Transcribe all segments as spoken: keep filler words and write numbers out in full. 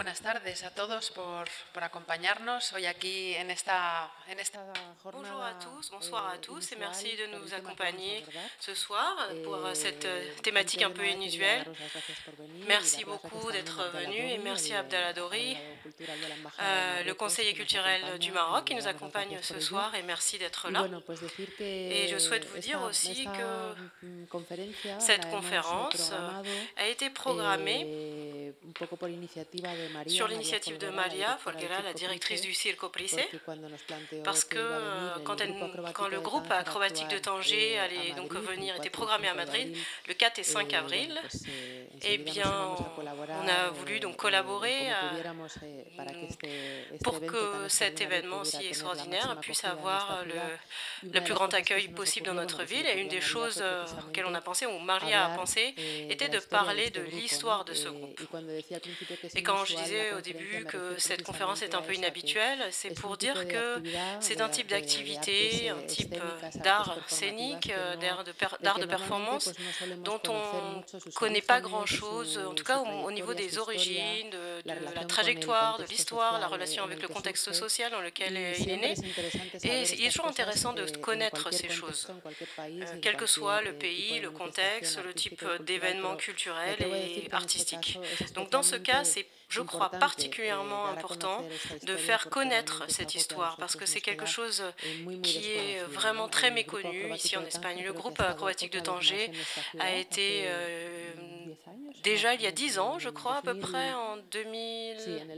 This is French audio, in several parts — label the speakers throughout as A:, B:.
A: buenas tardes a todos por, por acompañarnos hoy aquí en esta, en esta jornada.
B: Bonjour à tous, bonsoir à tous et merci de nous accompagner ce soir pour cette thématique un peu inusuelle. Merci beaucoup d'être venus et merci à Abdallah Dori, euh, le conseiller culturel du Maroc qui nous accompagne ce soir et merci d'être là. Et je souhaite vous dire aussi que cette conférence a été programmée sur l'initiative de Maria Folguera, la directrice du Circo Price, parce que quand, elle, quand le groupe acrobatique de Tanger allait donc venir, était programmé à Madrid le quatre et cinq avril, eh bien, on a voulu donc collaborer à, pour que cet événement si extraordinaire puisse avoir le, le plus grand accueil possible dans notre ville. Et une des choses auxquelles on a pensé, ou Maria a pensé, était de parler de l'histoire de ce groupe. Et quand je disais au début que cette conférence est un peu inhabituelle, c'est pour dire que c'est un type d'activité, un type d'art scénique, d'art de, d'art de performance, dont on ne connaît pas grand-chose, en tout cas au, au niveau des origines, de, de la trajectoire, de l'histoire, la relation avec le contexte social dans lequel il est né. Et il est toujours intéressant de connaître ces choses, euh, quel que soit le pays, le contexte, le type d'événement culturel et artistique. Donc dans ce cas, c'est, je crois, particulièrement important de faire connaître cette histoire, parce que c'est quelque chose qui est vraiment très méconnu ici en Espagne. Le groupe acrobatique de Tanger a été euh, déjà il y a dix ans, je crois, à peu près, en deux mille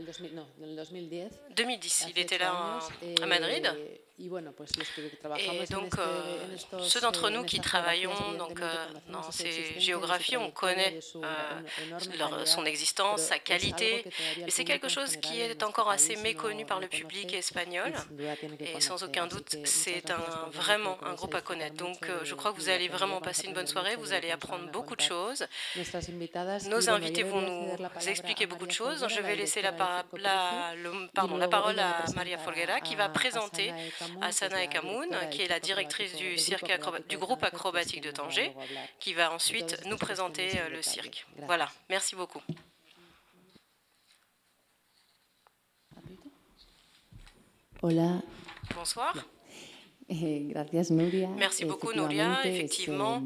B: dix. Il était là à Madrid. Et donc, euh, ceux d'entre nous qui travaillons donc, euh, dans ces géographies, on connaît euh, leur, son existence, sa qualité, mais c'est quelque chose qui est encore assez méconnu par le public espagnol, et sans aucun doute, c'est un, vraiment un groupe à connaître. Donc, euh, je crois que vous allez vraiment passer une bonne soirée, vous allez apprendre beaucoup de choses. Nos invités vont nous expliquer beaucoup de choses. Je vais laisser la, la, le, pardon, la parole à Maria Folguera, qui va présenter Asana Ekamoun, qui est la directrice du, cirque du groupe acrobatique de Tanger, qui va ensuite nous présenter le cirque. Voilà, merci beaucoup.
C: Hola.
B: Bonsoir.
C: Eh, gracias, Nuria.
B: Merci beaucoup, Nuria. Effectivement,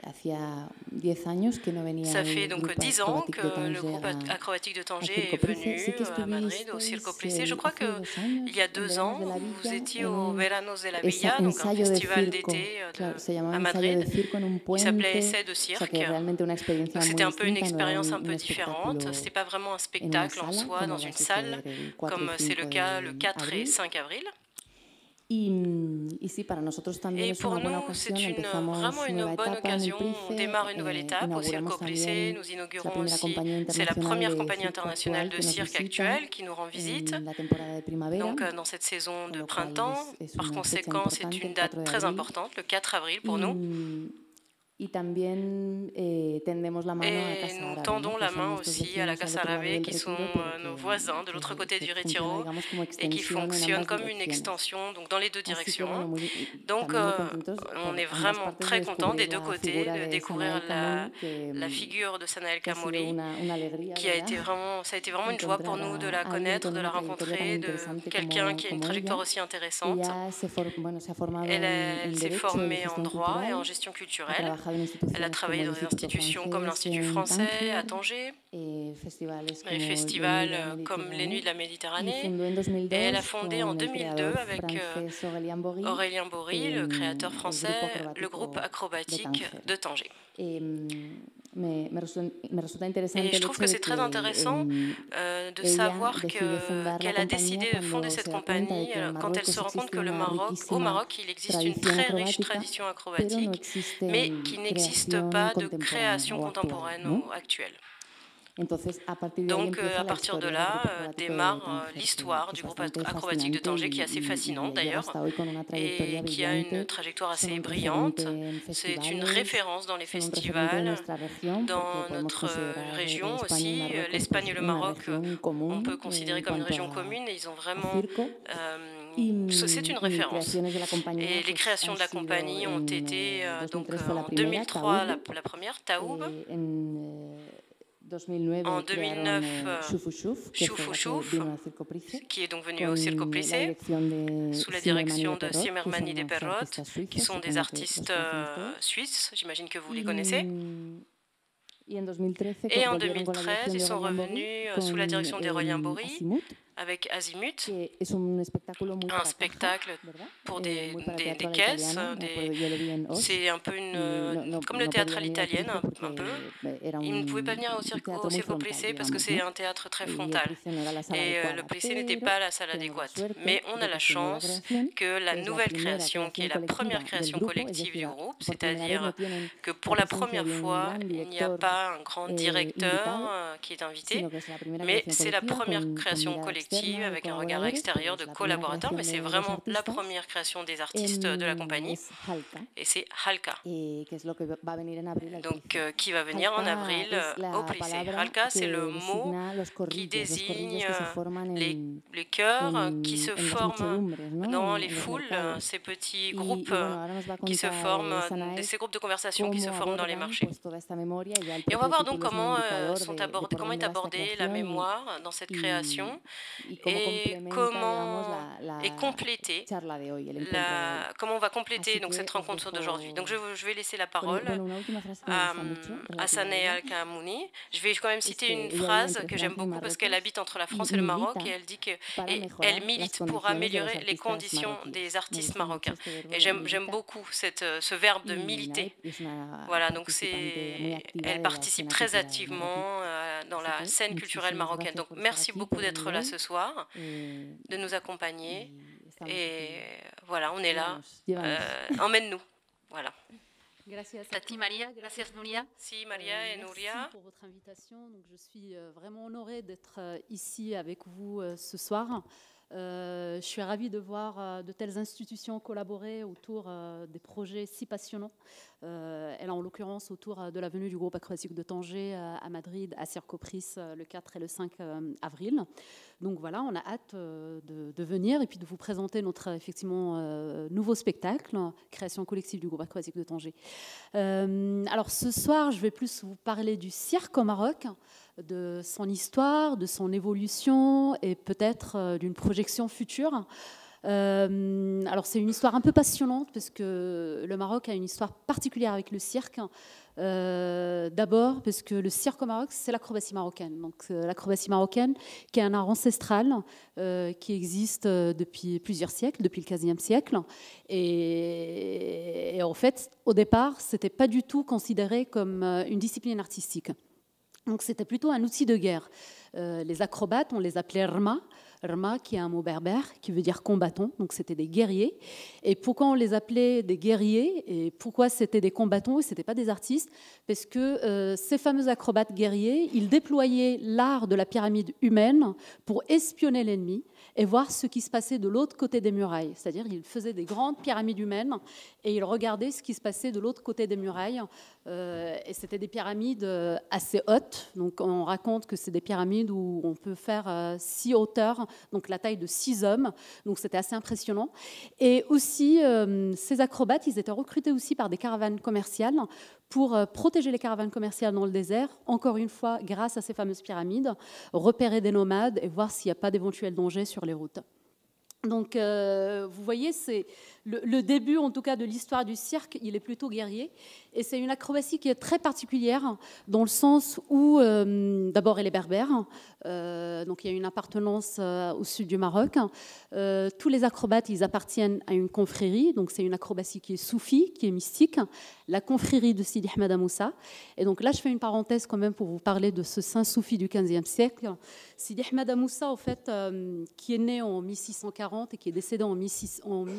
B: ça fait donc dix ans que le groupe acrobatique de Tanger est venu à Madrid, au Circo Price. Je crois qu'il y a deux ans, vous étiez au Veranos de la Villa, donc un festival d'été à Madrid. Il s'appelait Essai de cirque. C'était un peu une expérience un peu différente. Ce n'était pas vraiment un spectacle en soi dans une salle, comme c'est le cas le quatre et cinq avril. Et pour nous, c'est une, vraiment une bonne occasion. On démarre une nouvelle étape au Circo Price. Nous inaugurons aussi, c'est la première compagnie internationale de cirque actuelle qui nous rend visite, donc dans cette saison de printemps. Par conséquent, c'est une date très importante, le quatre avril pour nous.
C: Et nous
B: tendons la main aussi à la Casa Árabe, qui sont nos voisins de l'autre côté du Retiro et qui fonctionnent comme une extension donc dans les deux directions. Donc euh, on est vraiment très contents des deux côtés de découvrir la, la figure de Sana El Kamori, qui a été vraiment, ça a été vraiment une joie pour nous de la connaître, de la rencontrer, de quelqu'un qui a une trajectoire aussi intéressante. Elle, elle s'est formée en droit et en gestion culturelle. Elle a travaillé dans des institutions comme l'Institut français à Tanger, les festivals comme les Nuits de la Méditerranée, et elle a fondé en deux mille deux avec Aurélien Bory, le créateur français, le groupe acrobatique de Tanger. Et je trouve que c'est très intéressant euh, de savoir que, qu'elle a décidé de fonder cette compagnie quand elle se rend compte que le Maroc, au Maroc, il existe une très riche tradition acrobatique, mais qu'il n'existe pas de création contemporaine ou actuelle. Donc, euh, à partir de là, euh, démarre euh, l'histoire du groupe acrobatique de Tanger, qui est assez fascinante d'ailleurs, et qui a une trajectoire assez brillante. C'est une référence dans les festivals, dans notre région aussi. L'Espagne et le Maroc, on peut considérer comme une région commune, et ils ont vraiment... Euh, c'est une référence. Et les créations de la compagnie ont été, euh, donc, euh, en deux mille trois, la, la première, Taoub, En deux mille neuf, Chouf Chouf, qui est donc venu au Circo Price, sous la direction de Simermani de Perrot, qui sont des artistes euh, suisses, j'imagine que vous les connaissez. Et en deux mille treize, ils sont revenus sous la direction d'Aurélien Bory, avec Azimut, un spectacle pour des, des, des caisses. Des... C'est un peu une, comme le théâtre à l'italienne, un, un peu. Ils ne pouvaient pas venir au Circo, au Circo Price parce que c'est un théâtre très frontal. Et euh, le Price n'était pas la salle adéquate. Mais on a la chance que la nouvelle création, qui est la première création collective du groupe, c'est-à-dire que pour la première fois, il n'y a pas un grand directeur euh, qui est invité, mais c'est la première création collective avec un regard extérieur de collaborateurs, mais c'est vraiment la première création des artistes de la compagnie, et c'est Halka, donc euh, qui va venir en avril euh, au Price. Halka, c'est le mot qui désigne les, les chœurs qui se forment dans les foules, ces petits groupes qui se forment, ces groupes de conversation qui se forment dans les marchés. Et on va voir donc comment, euh, sont abordés, comment est abordée la mémoire dans cette création, et comment est complétée la, comment on va compléter donc cette rencontre d'aujourd'hui. Donc je, je vais laisser la parole à, à Saneh Al-Kamouni. Je vais quand même citer une phrase que j'aime beaucoup parce qu'elle habite entre la France et le Maroc, et elle dit qu'elle milite pour améliorer les conditions des artistes marocains. Et j'aime beaucoup cette, ce verbe de militer. Voilà, donc c'est, elle participe très activement euh, dans la scène culturelle marocaine. Donc merci beaucoup d'être là ce soir, de nous accompagner, et voilà, on est là, euh, emmène-nous, voilà.
D: Gracias a ti, Maria. Gracias, Nuria.
B: Si, Maria
D: euh,
B: et Nuria.
D: Merci pour votre invitation. Donc, je suis vraiment honorée d'être ici avec vous ce soir. Euh, je suis ravie de voir euh, de telles institutions collaborer autour euh, des projets si passionnants. Euh, et là, en l'occurrence, autour euh, de la venue du groupe acrobatique de Tanger euh, à Madrid, à Circo Price, euh, le quatre et le cinq euh, avril. Donc voilà, on a hâte euh, de, de venir et puis de vous présenter notre effectivement euh, nouveau spectacle, création collective du groupe acrobatique de Tanger. Euh, alors ce soir, je vais plus vous parler du cirque au Maroc, de son histoire, de son évolution et peut-être euh, d'une projection future. Euh, alors c'est une histoire un peu passionnante parce que le Maroc a une histoire particulière avec le cirque. Euh, D'abord parce que le cirque au Maroc, c'est l'acrobatie marocaine. Donc euh, l'acrobatie marocaine qui est un art ancestral euh, qui existe euh, depuis plusieurs siècles, depuis le quinzième siècle. Et, et en fait, au départ, c'était pas du tout considéré comme euh, une discipline artistique. Donc c'était plutôt un outil de guerre. Euh, les acrobates, on les appelait rma, rma qui est un mot berbère qui veut dire combattant, donc c'était des guerriers. Et pourquoi on les appelait des guerriers et pourquoi c'était des combattants et c'était pas des artistes? Parce que euh, ces fameux acrobates guerriers, ils déployaient l'art de la pyramide humaine pour espionner l'ennemi et voir ce qui se passait de l'autre côté des murailles. C'est-à-dire ils faisaient des grandes pyramides humaines et ils regardaient ce qui se passait de l'autre côté des murailles. Euh, et c'était des pyramides euh, assez hautes. Donc on raconte que c'est des pyramides où on peut faire euh, six hauteurs, donc la taille de six hommes. Donc c'était assez impressionnant. Et aussi, euh, ces acrobates, ils étaient recrutés aussi par des caravanes commerciales pour euh, protéger les caravanes commerciales dans le désert, encore une fois grâce à ces fameuses pyramides, repérer des nomades et voir s'il n'y a pas d'éventuels dangers sur les routes. Donc, euh, vous voyez, c'est le, le début, en tout cas, de l'histoire du cirque, il est plutôt guerrier. Et c'est une acrobatie qui est très particulière, dans le sens où, euh, d'abord, elle est berbère. Euh, donc, il y a une appartenance euh, au sud du Maroc. Euh, tous les acrobates, ils appartiennent à une confrérie. Donc, c'est une acrobatie qui est soufie, qui est mystique. La confrérie de Sidi Ahmed Moussa. Et donc, là, je fais une parenthèse quand même pour vous parler de ce saint soufi du quinzième siècle. Sidi Ahmed Moussa, en fait, euh, qui est né en mille six cent quarante et qui est décédé en mille six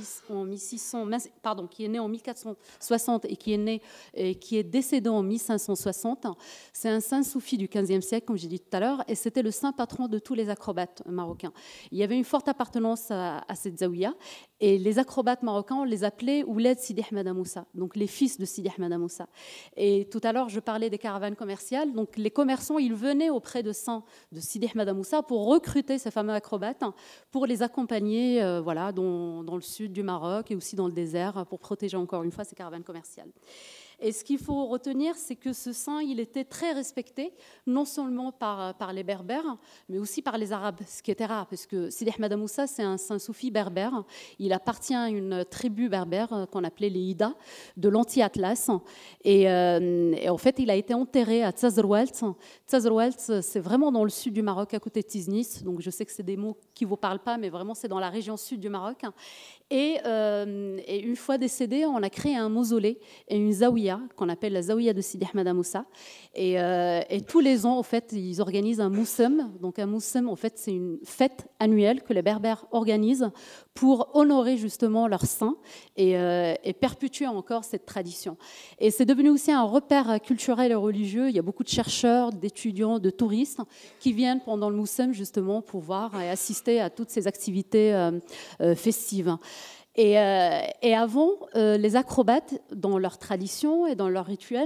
D: cents, pardon, qui est né en mille quatre cent soixante et qui est né et qui est décédé en mille cinq cent soixante. C'est un saint soufi du quinzième siècle, comme j'ai dit tout à l'heure, et c'était le saint patron de tous les acrobates marocains. Il y avait une forte appartenance à, à cette zaouia, et les acrobates marocains, on les appelait Ouled Sidi Ahmed Moussa, donc les fils de Sidi Ahmed Moussa. Et tout à l'heure, je parlais des caravanes commerciales, donc les commerçants, ils venaient auprès de saints de Sidi Ahmed Moussa pour recruter ces fameux acrobates, pour les accompagner euh, voilà, dans, dans le sud du Maroc et aussi dans le désert, pour protéger encore une fois ces caravanes commerciales. Et ce qu'il faut retenir, c'est que ce saint, il était très respecté, non seulement par, par les Berbères, mais aussi par les Arabes, ce qui était rare, parce que Sidi Ahmed Moussa, c'est un saint soufi berbère. Il appartient à une tribu berbère qu'on appelait les Ida, de l'anti-Atlas. Et, euh, et en fait, il a été enterré à Tazerwelt. Tazerwelt, c'est vraiment dans le sud du Maroc, à côté de Tiznis. Donc je sais que c'est des mots qui ne vous parlent pas, mais vraiment, c'est dans la région sud du Maroc. Et, euh, et une fois décédé, on a créé un mausolée et une zaouia qu'on appelle la zaouia de Sidi Ahmed Moussa. Et, euh, et tous les ans, en fait, ils organisent un moussem. Donc un moussem, en fait, c'est une fête annuelle que les Berbères organisent pour honorer justement leur saint et, euh, et perpétuer encore cette tradition. Et c'est devenu aussi un repère culturel et religieux. Il y a beaucoup de chercheurs, d'étudiants, de touristes qui viennent pendant le moussem justement pour voir et assister à toutes ces activités euh, euh, festives. Et, euh, et avant, euh, les acrobates, dans leur tradition et dans leur rituel,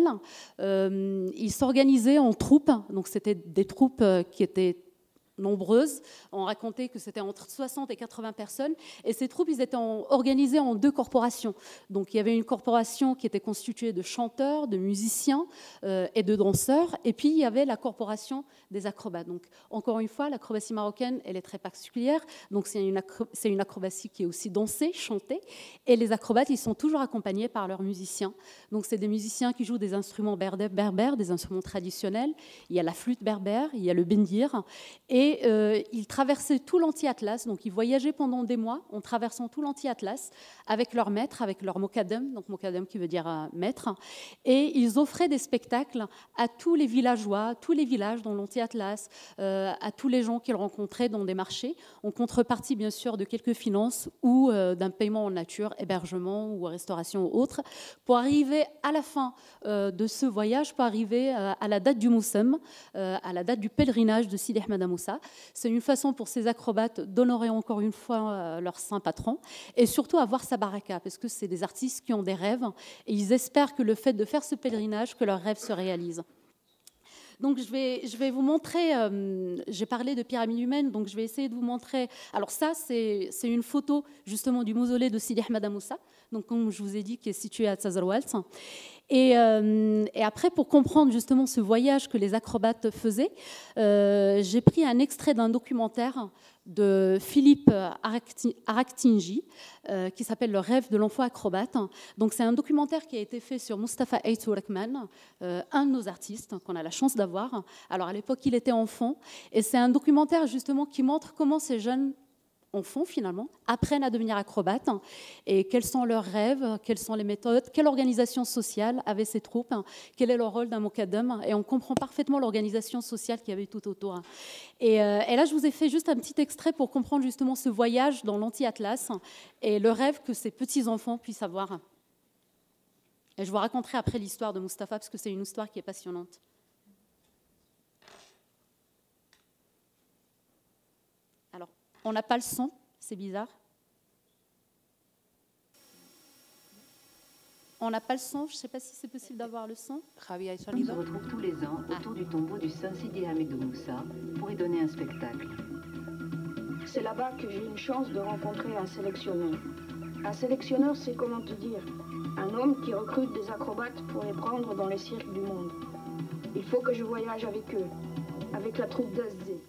D: euh, ils s'organisaient en troupes. Donc c'était des troupes qui étaient nombreuses. On racontait que c'était entre soixante et quatre-vingts personnes. Et ces troupes, ils étaient en, organisées en deux corporations. Donc il y avait une corporation qui était constituée de chanteurs, de musiciens euh, et de danseurs. Et puis il y avait la corporation des acrobates. Donc encore une fois, l'acrobatie marocaine, elle est très particulière. Donc c'est une, acro c'est une acrobatie qui est aussi dansée, chantée. Et les acrobates, ils sont toujours accompagnés par leurs musiciens. Donc c'est des musiciens qui jouent des instruments berbères, des instruments traditionnels. Il y a la flûte berbère, il y a le bendir. Et Et euh, ils traversaient tout l'anti-Atlas, donc ils voyageaient pendant des mois en traversant tout l'anti-Atlas avec leur maître, avec leur mokadem, donc mokadem qui veut dire euh, maître, et ils offraient des spectacles à tous les villageois, tous les villages dans l'anti-Atlas, euh, à tous les gens qu'ils rencontraient dans des marchés, en contrepartie bien sûr de quelques finances ou euh, d'un paiement en nature, hébergement ou restauration ou autre, pour arriver à la fin euh, de ce voyage, pour arriver euh, à la date du Moussem, euh, à la date du pèlerinage de Sidi Ahmed Moussa. C'est une façon pour ces acrobates d'honorer encore une fois leur saint patron et surtout avoir sa baraka, parce que c'est des artistes qui ont des rêves et ils espèrent que le fait de faire ce pèlerinage, que leurs rêves se réalisent. Donc je vais, je vais vous montrer, euh, j'ai parlé de pyramide humaine, donc je vais essayer de vous montrer. Alors ça, c'est une photo justement du mausolée de Sidi Ahmed Moussa, donc comme je vous ai dit, qui est situé à Tazerwelt. Et, euh, et après, pour comprendre justement ce voyage que les acrobates faisaient, euh, j'ai pris un extrait d'un documentaire de Philippe Araktinji, euh, qui s'appelle Le rêve de l'enfant acrobate. Donc c'est un documentaire qui a été fait sur Mustafa Aytou Rekman, euh, un de nos artistes qu'on a la chance d'avoir. Alors à l'époque, il était enfant, et c'est un documentaire justement qui montre comment ces jeunes enfants, finalement, apprennent à devenir acrobates et quels sont leurs rêves, quelles sont les méthodes, quelle organisation sociale avaient ces troupes, quel est leur rôle d'un mokadem, et on comprend parfaitement l'organisation sociale qu'il y avait tout autour. Et, euh, et là, je vous ai fait juste un petit extrait pour comprendre justement ce voyage dans l'anti-Atlas et le rêve que ces petits-enfants puissent avoir. Et je vous raconterai après l'histoire de Mustapha, parce que c'est une histoire qui est passionnante. Alors, on n'a pas le son, c'est bizarre. On n'a pas le son, je ne sais pas si c'est possible d'avoir le son.
E: On se retrouve tous les ans autour du tombeau du saint Sidi Ahmed Moussa pour y donner un spectacle.
F: C'est là-bas que j'ai une chance de rencontrer un sélectionneur. Un sélectionneur, c'est comment te dire, un homme qui recrute des acrobates pour les prendre dans les cirques du monde. Il faut que je voyage avec eux, avec la troupe d'Azé.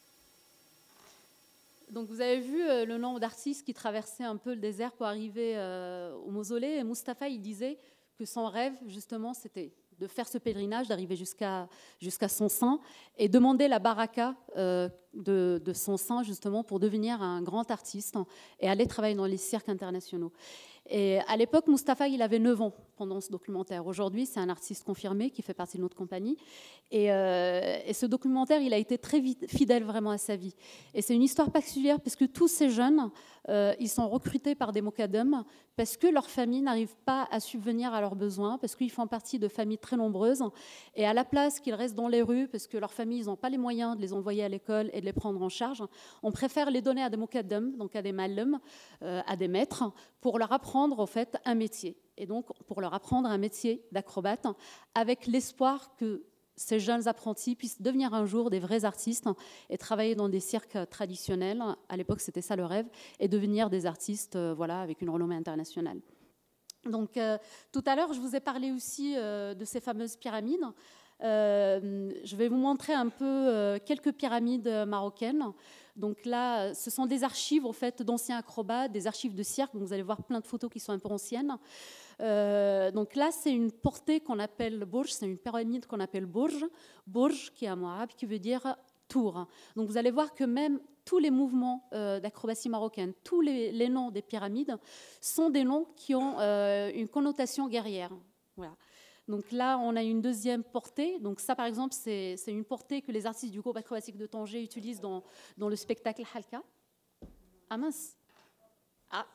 D: Donc vous avez vu euh, le nombre d'artistes qui traversaient un peu le désert pour arriver euh, au mausolée. Et Mustapha, il disait que son rêve, justement, c'était de faire ce pèlerinage, d'arriver jusqu'à jusqu'à son saint et demander la baraka euh, de, de son saint, justement, pour devenir un grand artiste et aller travailler dans les cirques internationaux. Et à l'époque, Mustapha, il avait neuf ans pendant ce documentaire. Aujourd'hui, c'est un artiste confirmé qui fait partie de notre compagnie. Et, euh, et ce documentaire, il a été très vite, fidèle vraiment à sa vie. Et c'est une histoire particulière parce que tous ces jeunes, euh, ils sont recrutés par des mokadem parce que leur famille n'arrive pas à subvenir à leurs besoins, parce qu'ils font partie de familles très nombreuses. Et à la place qu'ils restent dans les rues, parce que leurs familles, ils n'ont pas les moyens de les envoyer à l'école et de les prendre en charge, on préfère les donner à des mokadem, donc à des malem, euh, à des maîtres, pour leur apprendre en fait un métier. Et donc pour leur apprendre un métier d'acrobate, avec l'espoir que ces jeunes apprentis puissent devenir un jour des vrais artistes et travailler dans des cirques traditionnels. À l'époque, c'était ça le rêve, et devenir des artistes, euh, voilà, avec une renommée internationale. Donc, euh, tout à l'heure, je vous ai parlé aussi euh, de ces fameuses pyramides. Euh, je vais vous montrer un peu euh, quelques pyramides marocaines. Donc là, ce sont des archives en fait, d'anciens acrobates, des archives de cirque. Donc vous allez voir plein de photos qui sont un peu anciennes. Euh, donc là, c'est une portée qu'on appelle Bourj, c'est une pyramide qu'on appelle Bourj. Bourj, qui est un mot arabe, qui veut dire tour. Donc vous allez voir que même tous les mouvements euh, d'acrobatie marocaine, tous les, les noms des pyramides sont des noms qui ont euh, une connotation guerrière. Voilà. Donc là, on a une deuxième portée. Donc ça, par exemple, c'est une portée que les artistes du groupe acrobatique de Tanger utilisent dans, dans le spectacle Halka. Ah mince. Ah.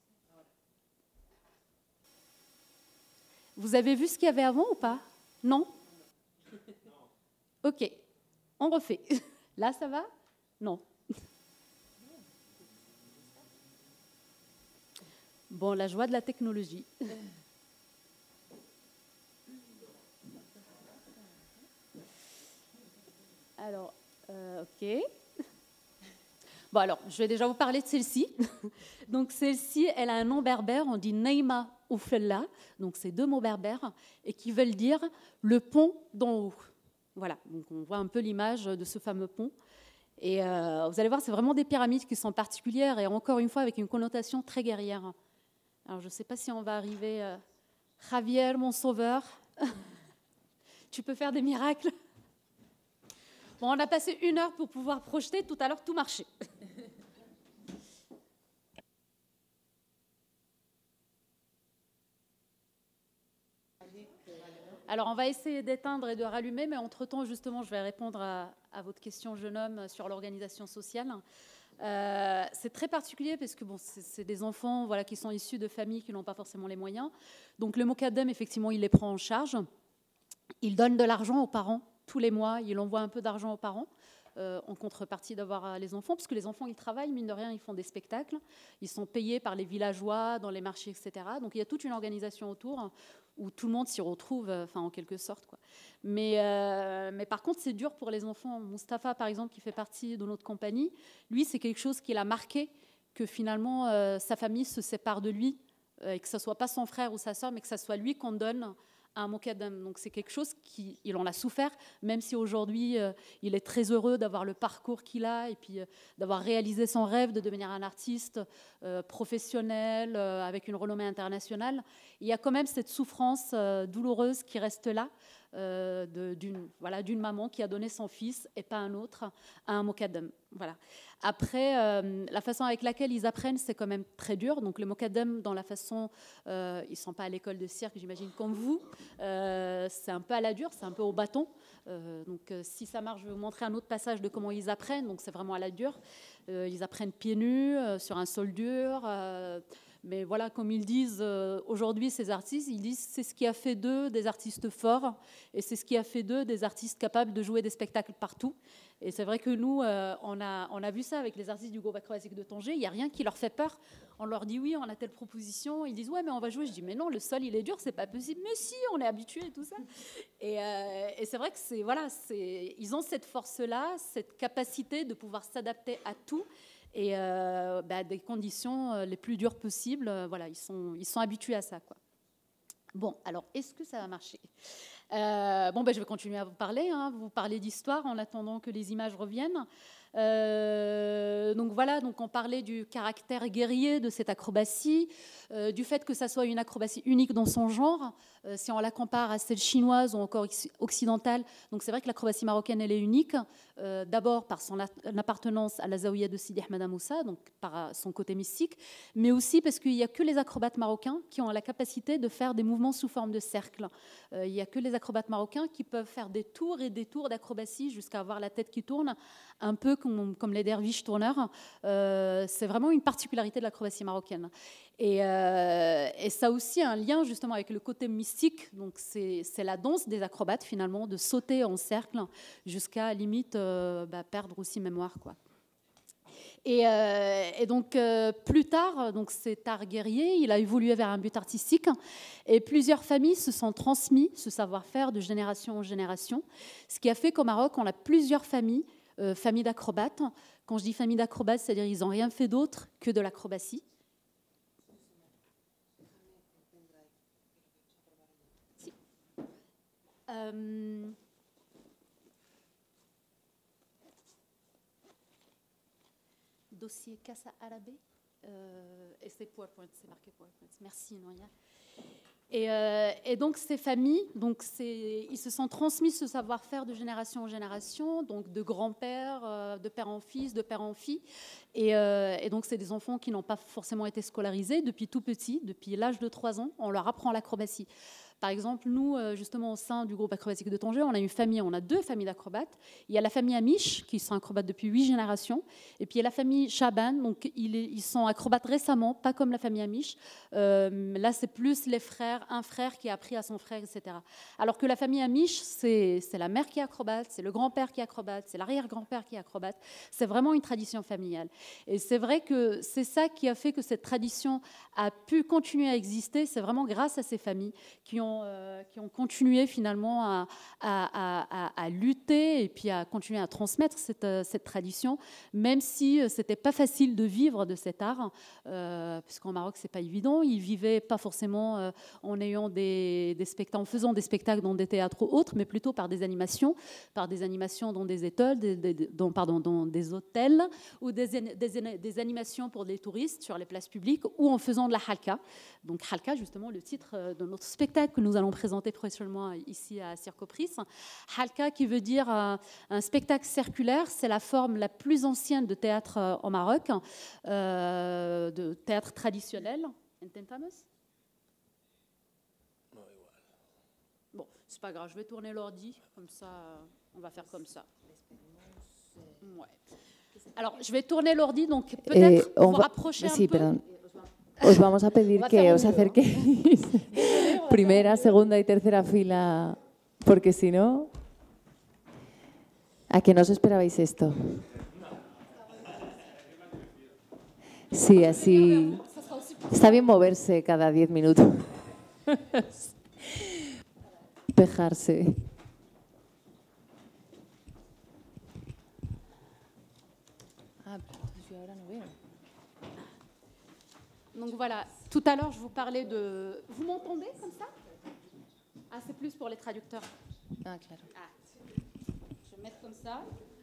D: Vous avez vu ce qu'il y avait avant ou pas? Non? Ok. On refait. Là, ça va? Non. Bon, la joie de la technologie. Alors, euh, ok. Bon, alors, je vais déjà vous parler de celle-ci. Donc, celle-ci, elle a un nom berbère, on dit Neima ou Fella. Donc, c'est deux mots berbères et qui veulent dire le pont d'en haut. Voilà, donc on voit un peu l'image de ce fameux pont. Et euh, vous allez voir, c'est vraiment des pyramides qui sont particulières et encore une fois avec une connotation très guerrière. Alors, je ne sais pas si on va arriver. Euh, Javier, mon sauveur, tu peux faire des miracles? Bon, on a passé une heure pour pouvoir projeter. Tout à l'heure, tout marchait. Alors, on va essayer d'éteindre et de rallumer, mais entre-temps, justement, je vais répondre à, à votre question, jeune homme, sur l'organisation sociale. Euh, c'est très particulier parce que bon, c'est des enfants voilà, qui sont issus de familles qui n'ont pas forcément les moyens. Donc, le Mokadem, effectivement, il les prend en charge. Il donne de l'argent aux parents. Tous les mois, il envoie un peu d'argent aux parents euh, en contrepartie d'avoir les enfants, parce que les enfants, ils travaillent, mine de rien, ils font des spectacles, ils sont payés par les villageois, dans les marchés, et cetera. Donc il y a toute une organisation autour où tout le monde s'y retrouve, enfin en quelque sorte, quoi. Mais, euh, mais par contre, c'est dur pour les enfants. Mustapha, par exemple, qui fait partie de notre compagnie, lui, c'est quelque chose qui l'a marqué, que finalement, euh, sa famille se sépare de lui, euh, et que ce ne soit pas son frère ou sa sœur, mais que ce soit lui qu'on donne un Mokadem. Donc c'est quelque chose qui, il en a souffert, même si aujourd'hui euh, il est très heureux d'avoir le parcours qu'il a et puis euh, d'avoir réalisé son rêve de devenir un artiste euh, professionnel euh, avec une renommée internationale. Il y a quand même cette souffrance euh, douloureuse qui reste là euh, d'une voilà, d'une maman qui a donné son fils et pas un autre à un Mokadem. Voilà. Après, euh, la façon avec laquelle ils apprennent, c'est quand même très dur. Donc, le Mokadem, dans la façon, euh, ils ne sont pas à l'école de cirque, j'imagine, comme vous. Euh, c'est un peu à la dure, c'est un peu au bâton. Euh, donc, euh, si ça marche, je vais vous montrer un autre passage de comment ils apprennent. Donc, c'est vraiment à la dure. Euh, ils apprennent pieds nus, euh, sur un sol dur. Euh, mais voilà, comme ils disent euh, aujourd'hui, ces artistes, ils disent c'est ce qui a fait d'eux des artistes forts et c'est ce qui a fait d'eux des artistes capables de jouer des spectacles partout. Et c'est vrai que nous, euh, on, a, on a vu ça avec les artistes du groupe acrobatique de Tanger. Il n'y a rien qui leur fait peur. On leur dit oui, on a telle proposition. Ils disent ouais, mais on va jouer. Je dis mais non, le sol il est dur, c'est pas possible. Mais si, on est habitué et tout ça. Et, euh, et c'est vrai que c'est voilà, c'est ils ont cette force-là, cette capacité de pouvoir s'adapter à tout et euh, bah, des conditions les plus dures possibles. Euh, voilà, ils sont ils sont habitués à ça, quoi. Bon, alors est-ce que ça va marcher? Euh, bon, ben, je vais continuer à vous parler, hein, vous parler d'histoire en attendant que les images reviennent. Euh, donc voilà, donc on parlait du caractère guerrier de cette acrobatie, euh, du fait que ça soit une acrobatie unique dans son genre. Euh, si on la compare à celle chinoise ou encore occidentale, donc c'est vrai que l'acrobatie marocaine elle est unique. Euh, D'abord par son appartenance à la Zaouïa de Sidi Ahmed Moussa, donc par son côté mystique, mais aussi parce qu'il n'y a que les acrobates marocains qui ont la capacité de faire des mouvements sous forme de cercle. Euh, il n'y a que les acrobates marocains qui peuvent faire des tours et des tours d'acrobatie jusqu'à avoir la tête qui tourne, un peu comme, comme les derviches tourneurs. Euh, c'est vraiment une particularité de l'acrobatie marocaine. Et, euh, et ça a aussi un lien justement avec le côté mystique. Donc c'est la danse des acrobates finalement, de sauter en cercle jusqu'à limite euh, bah, perdre aussi mémoire, quoi. Et, euh, et donc euh, plus tard, donc cet art guerrier, il a évolué vers un but artistique et plusieurs familles se sont transmis ce savoir-faire de génération en génération, ce qui a fait qu'au Maroc, on a plusieurs familles, euh, familles d'acrobates. Quand je dis famille d'acrobates, c'est-à-dire ils n'ont rien fait d'autre que de l'acrobatie. Euh, dossier Casa Árabe. Euh, et c'est PowerPoint, c'est marqué PowerPoint. Merci, Noria. Et, euh, et donc, ces familles, donc ils se sont transmis ce savoir-faire de génération en génération, donc de grand-père, euh, de père en fils, de père en fille. Et, euh, et donc, c'est des enfants qui n'ont pas forcément été scolarisés depuis tout petit, depuis l'âge de trois ans. On leur apprend l'acrobatie. Par exemple, nous, justement, au sein du groupe acrobatique de Tanger, on a une famille, on a deux familles d'acrobates. Il y a la famille Amish, qui sont acrobates depuis huit générations, et puis il y a la famille Chaban, donc ils sont acrobates récemment, pas comme la famille Amish. Euh, là, c'est plus les frères, un frère qui a appris à son frère, et cetera. Alors que la famille Amish, c'est la mère qui est acrobate, c'est le grand-père qui est acrobate, c'est l'arrière-grand-père qui est acrobate. C'est vraiment une tradition familiale. Et c'est vrai que c'est ça qui a fait que cette tradition a pu continuer à exister. C'est vraiment grâce à ces familles qui ont Euh, qui ont continué finalement à, à, à, à lutter et puis à continuer à transmettre cette, cette tradition, même si ce n'était pas facile de vivre de cet art, euh, puisqu'en Maroc, ce n'est pas évident. Ils ne vivaient pas forcément euh, en, ayant des, des spectacles, en faisant des spectacles dans des théâtres ou autres, mais plutôt par des animations, par des animations dans des écoles, des, des, dans, pardon, dans des hôtels, ou des, des, des animations pour des touristes sur les places publiques, ou en faisant de la halka. Donc halka, justement, le titre de notre spectacle que nous allons présenter prochainement ici à Circopris. Halka, qui veut dire euh, un spectacle circulaire, c'est la forme la plus ancienne de théâtre euh, au Maroc, euh, de théâtre traditionnel. Intentamos? Bon, c'est pas grave, je vais tourner l'ordi, comme ça, on va faire comme ça. Ouais. Alors, je vais tourner l'ordi, donc peut-être eh, vous va... rapprocher
G: sí,
D: un peu.
G: Perdón. Os vamos a pedir que os acerquéis primera, segunda y tercera fila, porque si no, ¿a que no os esperabais esto? Sí, así está bien moverse cada diez minutos. Pejarse.
D: Ah, pues yo ahora no veo. Donc voilà, tout à l'heure, je vous parlais de... Vous m'entendez comme ça? Ah, c'est plus pour les traducteurs.
G: Ah, claro.
D: Ah, je vais mettre comme ça.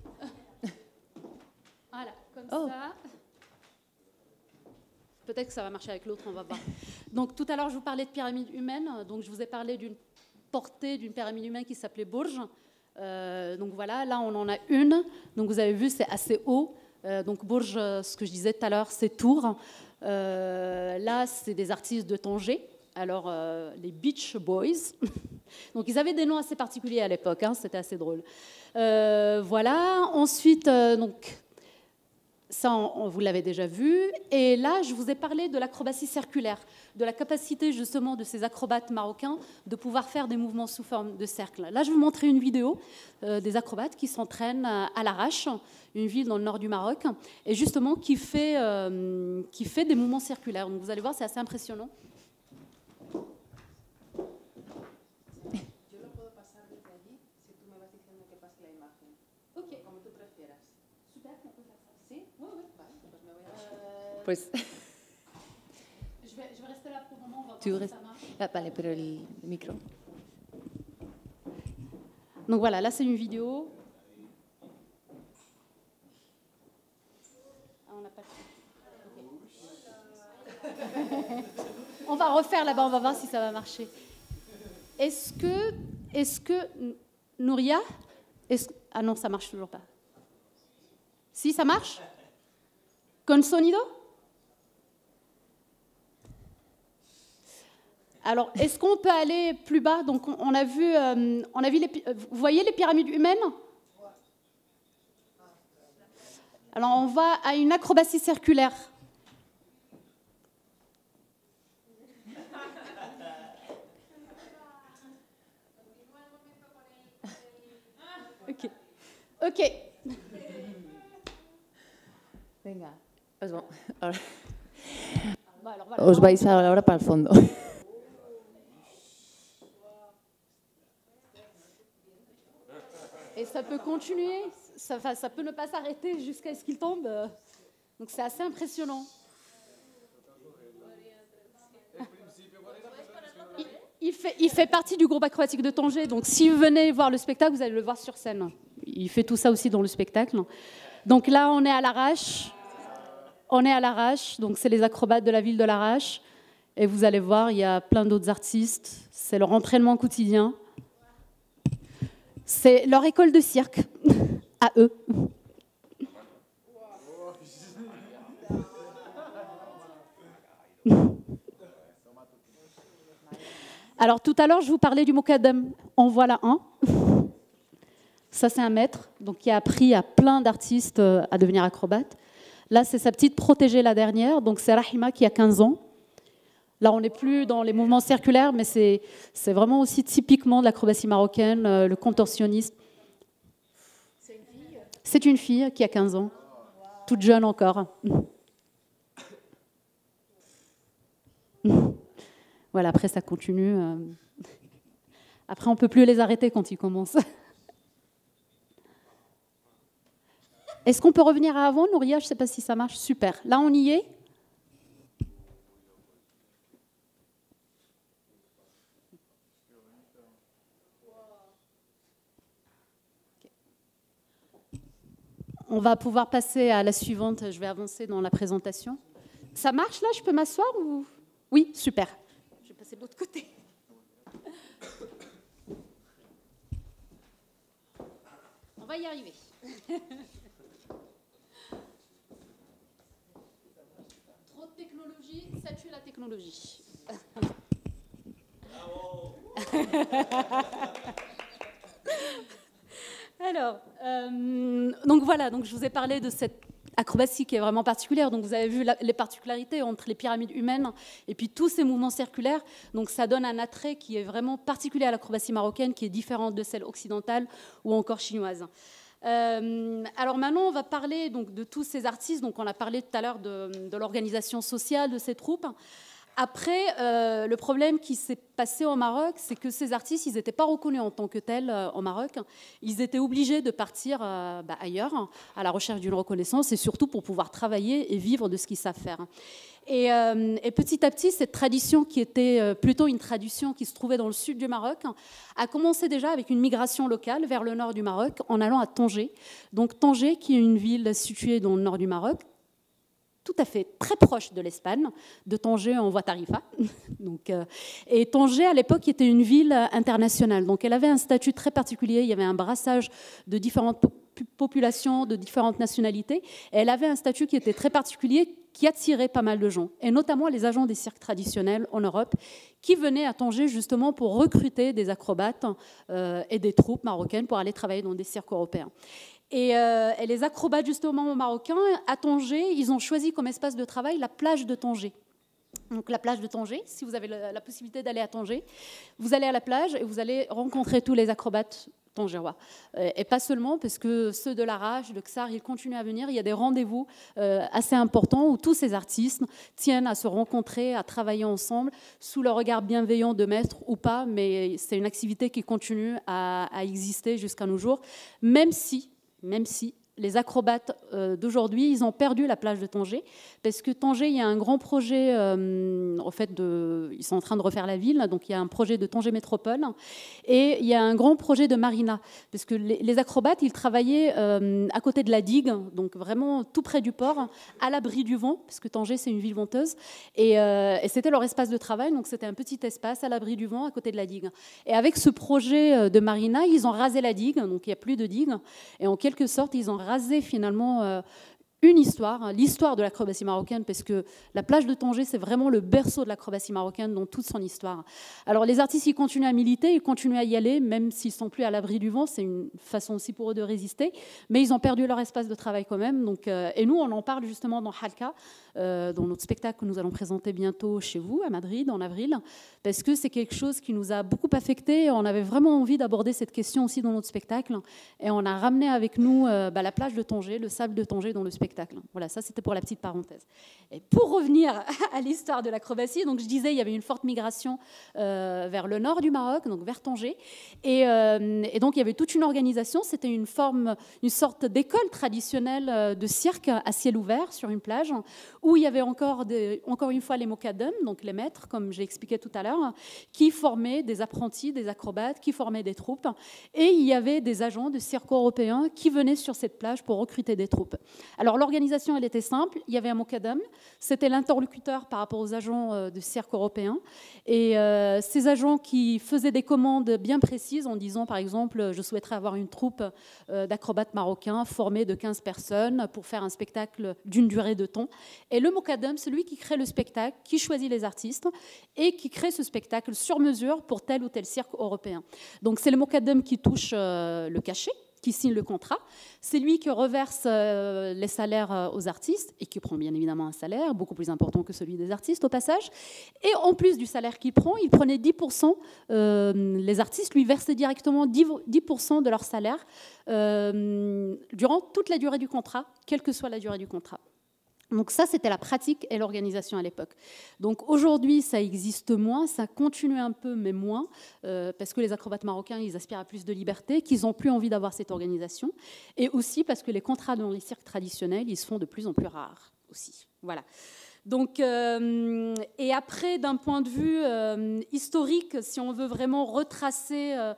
D: Voilà, comme
G: oh.
D: ça. Peut-être que ça va marcher avec l'autre, on va voir. Donc tout à l'heure, je vous parlais de pyramide humaine. Donc je vous ai parlé d'une portée d'une pyramide humaine qui s'appelait Bourges. Euh, donc voilà, là, on en a une. Donc vous avez vu, c'est assez haut. Euh, donc Bourges, ce que je disais tout à l'heure, c'est Tours. Euh, là, c'est des artistes de Tanger. Alors, euh, les Beach Boys. Donc, ils avaient des noms assez particuliers à l'époque. Hein, c'était assez drôle. Euh, voilà. Ensuite, euh, donc, ça, on, on, vous l'avez déjà vu. Et là, je vous ai parlé de l'acrobatie circulaire, de la capacité justement de ces acrobates marocains de pouvoir faire des mouvements sous forme de cercle. Là, je vais vous montrer une vidéo euh, des acrobates qui s'entraînent à l'Arrache, une ville dans le nord du Maroc, et justement qui fait, euh, qui fait des mouvements circulaires. Donc, vous allez voir, c'est assez impressionnant.
G: Pues...
D: Je vais, je vais rester là pour le moment. On va
G: tu
D: voir
G: restes...
D: si ça marche.
G: Ah, vale, pero el micro.
D: Donc voilà, là c'est une vidéo. Ah, on n'a pas de... okay. On va refaire là-bas, on va voir si ça va marcher. Est-ce que, est-ce que Nouria, est-ce... ah non, ça marche toujours pas. Si, ça marche? Con sonido? Alors, est-ce qu'on peut aller plus bas? Donc, on a vu, euh, on a vu les, vous voyez les pyramides humaines? Alors, on va à une acrobatie circulaire. Ok. Ok.
G: Venga, os, va... ahora...
D: Bon, alors, voilà.
G: os vais ahora para el fondo.
D: Et ça peut continuer, ça, ça peut ne pas s'arrêter jusqu'à ce qu'il tombe. Donc c'est assez impressionnant. il, fait, il fait partie du groupe acrobatique de Tanger, donc si vous venez voir le spectacle, vous allez le voir sur scène. Il fait tout ça aussi dans le spectacle. Donc là, on est à l'Arrache. On est à l'Arrache, donc c'est les acrobates de la ville de l'Arrache. Et vous allez voir, il y a plein d'autres artistes. C'est leur entraînement quotidien. C'est leur école de cirque, à eux. Alors tout à l'heure, je vous parlais du Mokadem. En voilà un. Ça, c'est un maître, donc qui a appris à plein d'artistes à devenir acrobates. Là, c'est sa petite protégée, la dernière. Donc c'est Rahima qui a quinze ans. Là, on n'est plus dans les mouvements circulaires, mais c'est, c'est vraiment aussi typiquement de l'acrobatie marocaine, euh, le contorsionniste. C'est une fille C'est une fille qui a quinze ans, toute jeune encore. Voilà, après, ça continue. Euh... Après, on ne peut plus les arrêter quand ils commencent. Est-ce qu'on peut revenir à avant, Nouria? Je ne sais pas si ça marche. Super. Là, on y est. On va pouvoir passer à la suivante. Je vais avancer dans la présentation. Ça marche là? Je peux m'asseoir ou... Oui, super. Je vais passer de l'autre côté. On va y arriver. Trop de technologie, ça tue la technologie. Alors, euh, donc voilà, donc je vous ai parlé de cette acrobatie qui est vraiment particulière. Donc vous avez vu la, les particularités entre les pyramides humaines et puis tous ces mouvements circulaires. Donc ça donne un attrait qui est vraiment particulier à l'acrobatie marocaine, qui est différente de celle occidentale ou encore chinoise. Euh, alors maintenant, on va parler donc de tous ces artistes. Donc on a parlé tout à l'heure de, de l'organisation sociale de ces troupes. Après, euh, le problème qui s'est passé au Maroc, c'est que ces artistes, ils n'étaient pas reconnus en tant que tels euh, au Maroc. Ils étaient obligés de partir euh, bah, ailleurs, à la recherche d'une reconnaissance, et surtout pour pouvoir travailler et vivre de ce qu'ils savent faire. Et, euh, et petit à petit, cette tradition qui était euh, plutôt une tradition qui se trouvait dans le sud du Maroc, a commencé déjà avec une migration locale vers le nord du Maroc, en allant à Tanger. Donc Tanger, qui est une ville située dans le nord du Maroc, tout à fait très proche de l'Espagne. De Tanger, on voit Tarifa. Donc, euh, et Tanger, à l'époque, était une ville internationale. Donc, elle avait un statut très particulier. Il y avait un brassage de différentes po- populations, de différentes nationalités. Et elle avait un statut qui était très particulier, qui attirait pas mal de gens, et notamment les agents des cirques traditionnels en Europe, qui venaient à Tanger justement pour recruter des acrobates euh, et des troupes marocaines pour aller travailler dans des cirques européens. Et, euh, et les acrobates justement marocains, à Tanger, ils ont choisi comme espace de travail la plage de Tanger. Donc la plage de Tanger, si vous avez la, la possibilité d'aller à Tanger, vous allez à la plage et vous allez rencontrer tous les acrobates tangérois. Euh, et pas seulement, parce que ceux de l'Arrache, de Ksar, ils continuent à venir. Il y a des rendez-vous euh, assez importants où tous ces artistes tiennent à se rencontrer, à travailler ensemble, sous le regard bienveillant de maître ou pas, mais c'est une activité qui continue à, à exister jusqu'à nos jours, même si même si les acrobates euh, d'aujourd'hui, ils ont perdu la plage de Tanger, parce que Tanger, il y a un grand projet, euh, en fait, de, ils sont en train de refaire la ville, donc il y a un projet de Tanger Métropole, et il y a un grand projet de marina, parce que les, les acrobates, ils travaillaient euh, à côté de la digue, donc vraiment tout près du port, à l'abri du vent, parce que Tanger, c'est une ville venteuse, et, euh, et c'était leur espace de travail, donc c'était un petit espace à l'abri du vent, à côté de la digue. Et avec ce projet de marina, ils ont rasé la digue, donc il n'y a plus de digue, et en quelque sorte, ils ont rasé finalement euh, une histoire, l'histoire de l'acrobatie marocaine, parce que la plage de Tanger, c'est vraiment le berceau de l'acrobatie marocaine dans toute son histoire. Alors les artistes, ils continuent à militer, ils continuent à y aller, même s'ils ne sont plus à l'abri du vent, c'est une façon aussi pour eux de résister, mais ils ont perdu leur espace de travail quand même. Donc, euh, et nous, on en parle justement dans Halka, euh, dans notre spectacle que nous allons présenter bientôt chez vous, à Madrid, en avril, parce que c'est quelque chose qui nous a beaucoup affectés. On avait vraiment envie d'aborder cette question aussi dans notre spectacle, et on a ramené avec nous euh, bah, la plage de Tanger, le sable de Tanger dans le spectacle. spectacle. Voilà, ça c'était pour la petite parenthèse. Et pour revenir à l'histoire de l'acrobatie, donc je disais il y avait une forte migration euh, vers le nord du Maroc, donc vers Tanger, et, euh, et donc il y avait toute une organisation. C'était une forme, une sorte d'école traditionnelle de cirque à ciel ouvert sur une plage, où il y avait encore, des, encore une fois les mokadem, donc les maîtres, comme j'ai expliqué tout à l'heure, qui formaient des apprentis, des acrobates, qui formaient des troupes, et il y avait des agents de cirque européens qui venaient sur cette plage pour recruter des troupes. Alors l'organisation, elle était simple. Il y avait un mokadem, c'était l'interlocuteur par rapport aux agents de cirque européens. Et euh, ces agents qui faisaient des commandes bien précises en disant, par exemple, je souhaiterais avoir une troupe euh, d'acrobates marocains formée de quinze personnes pour faire un spectacle d'une durée de temps. Et le mokadem, celui qui crée le spectacle, qui choisit les artistes et qui crée ce spectacle sur mesure pour tel ou tel cirque européen. Donc c'est le mokadem qui touche euh, le cachet, qui signe le contrat. C'est lui qui reverse euh, les salaires euh, aux artistes et qui prend bien évidemment un salaire beaucoup plus important que celui des artistes au passage. Et en plus du salaire qu'il prend, il prenait dix pour cent, euh, les artistes lui versaient directement dix pour cent de leur salaire euh, durant toute la durée du contrat, quelle que soit la durée du contrat. Donc ça, c'était la pratique et l'organisation à l'époque. Donc aujourd'hui, ça existe moins, ça continue un peu, mais moins, euh, parce que les acrobates marocains, ils aspirent à plus de liberté, qu'ils n'ont plus envie d'avoir cette organisation, et aussi parce que les contrats dans les cirques traditionnels, ils se font de plus en plus rares aussi. Voilà. Donc, euh, et après, d'un point de vue euh, historique, si on veut vraiment retracer euh,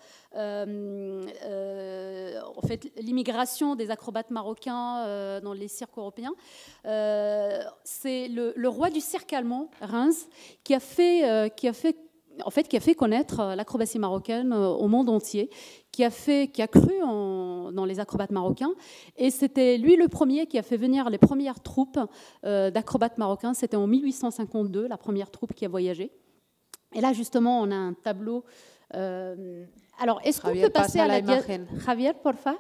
D: euh, en fait, l'immigration des acrobates marocains euh, dans les cirques européens, euh, c'est le, le roi du cirque allemand, Reims, qui a fait, euh, qui a fait en fait, qui a fait connaître l'acrobatie marocaine au monde entier, qui a, fait, qui a cru en, dans les acrobates marocains. Et c'était lui le premier qui a fait venir les premières troupes euh, d'acrobates marocains. C'était en mille huit cent cinquante-deux, la première troupe qui a voyagé. Et là, justement, on a un tableau. Euh, alors, est-ce qu'on peut passer à la diapositive Javier, porfa.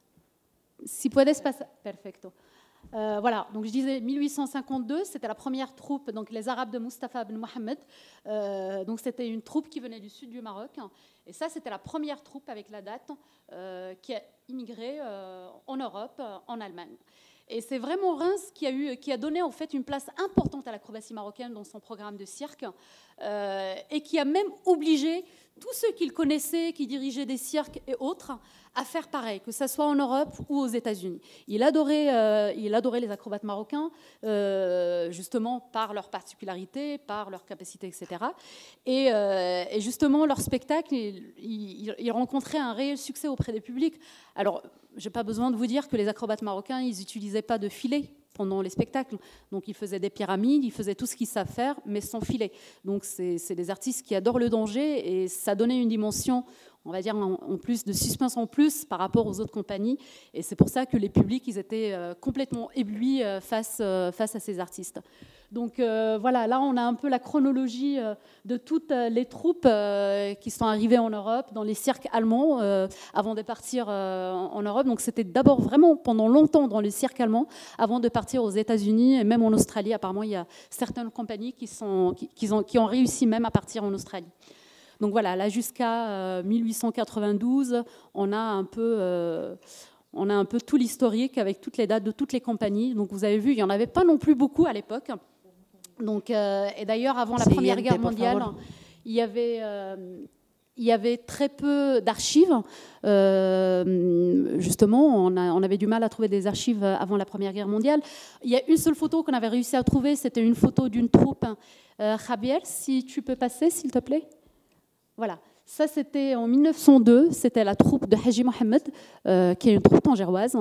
D: Si puedes pasar. Perfecto. Euh, voilà, donc je disais mille huit cent cinquante-deux, c'était la première troupe, donc les Arabes de Mustafa Ben Mohamed. Euh, donc c'était une troupe qui venait du sud du Maroc. Et ça, c'était la première troupe avec la date euh, qui a immigré euh, en Europe, en Allemagne. Et c'est vraiment Reims qui a, eu, qui a donné en fait une place importante à l'acrobatie marocaine dans son programme de cirque euh, et qui a même obligé tous ceux qu'il connaissait, qui dirigeaient des cirques et autres, à faire pareil, que ce soit en Europe ou aux États-Unis. Il adorait, euh, il adorait les acrobates marocains, euh, justement par leur particularité, par leur capacité, et cetera. Et, euh, et justement, leur spectacle, il, il, il rencontrait un réel succès auprès des publics. Alors, je n'ai pas besoin de vous dire que les acrobates marocains, ils n'utilisaient pas de filet pendant les spectacles. Donc, ils faisaient des pyramides, ils faisaient tout ce qu'ils savent faire, mais sans filet. Donc, c'est des artistes qui adorent le danger et ça donnait une dimension, on va dire, en, en plus, de suspense en plus par rapport aux autres compagnies. Et c'est pour ça que les publics, ils étaient euh, complètement éblouis euh, face, euh, face à ces artistes. Donc euh, voilà, là on a un peu la chronologie euh, de toutes les troupes euh, qui sont arrivées en Europe, dans les cirques allemands, euh, avant de partir euh, en Europe. Donc c'était d'abord vraiment pendant longtemps dans les cirques allemands, avant de partir aux États-Unis et même en Australie. Apparemment, il y a certaines compagnies qui, sont, qui, qui, ont, qui ont réussi même à partir en Australie. Donc voilà, là jusqu'à euh, mille huit cent quatre-vingt-douze, on a un peu... Euh, on a un peu tout l'historique avec toutes les dates de toutes les compagnies. Donc vous avez vu, il n'y en avait pas non plus beaucoup à l'époque. Donc, euh, et d'ailleurs, avant la Première Guerre mondiale, il y avait, euh, il y avait très peu d'archives. Euh, justement, on, a, on avait du mal à trouver des archives avant la Première Guerre mondiale. Il y a une seule photo qu'on avait réussi à trouver, c'était une photo d'une troupe. Euh, Javier, si tu peux passer, s'il te plaît. Voilà. Ça, c'était en mille neuf cent deux, c'était la troupe de Haji Mohamed, euh, qui est une troupe tangéroise.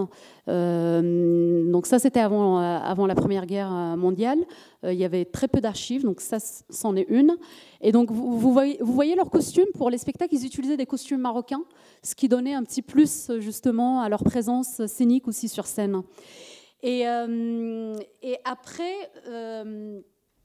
D: Euh, donc ça, c'était avant, euh, avant la Première Guerre mondiale. Euh, il y avait très peu d'archives, donc ça, c'en est une. Et donc, vous, vous, voyez, vous voyez leurs costumes. Pour les spectacles, ils utilisaient des costumes marocains, ce qui donnait un petit plus, justement, à leur présence scénique aussi sur scène. Et, euh, et après... Euh,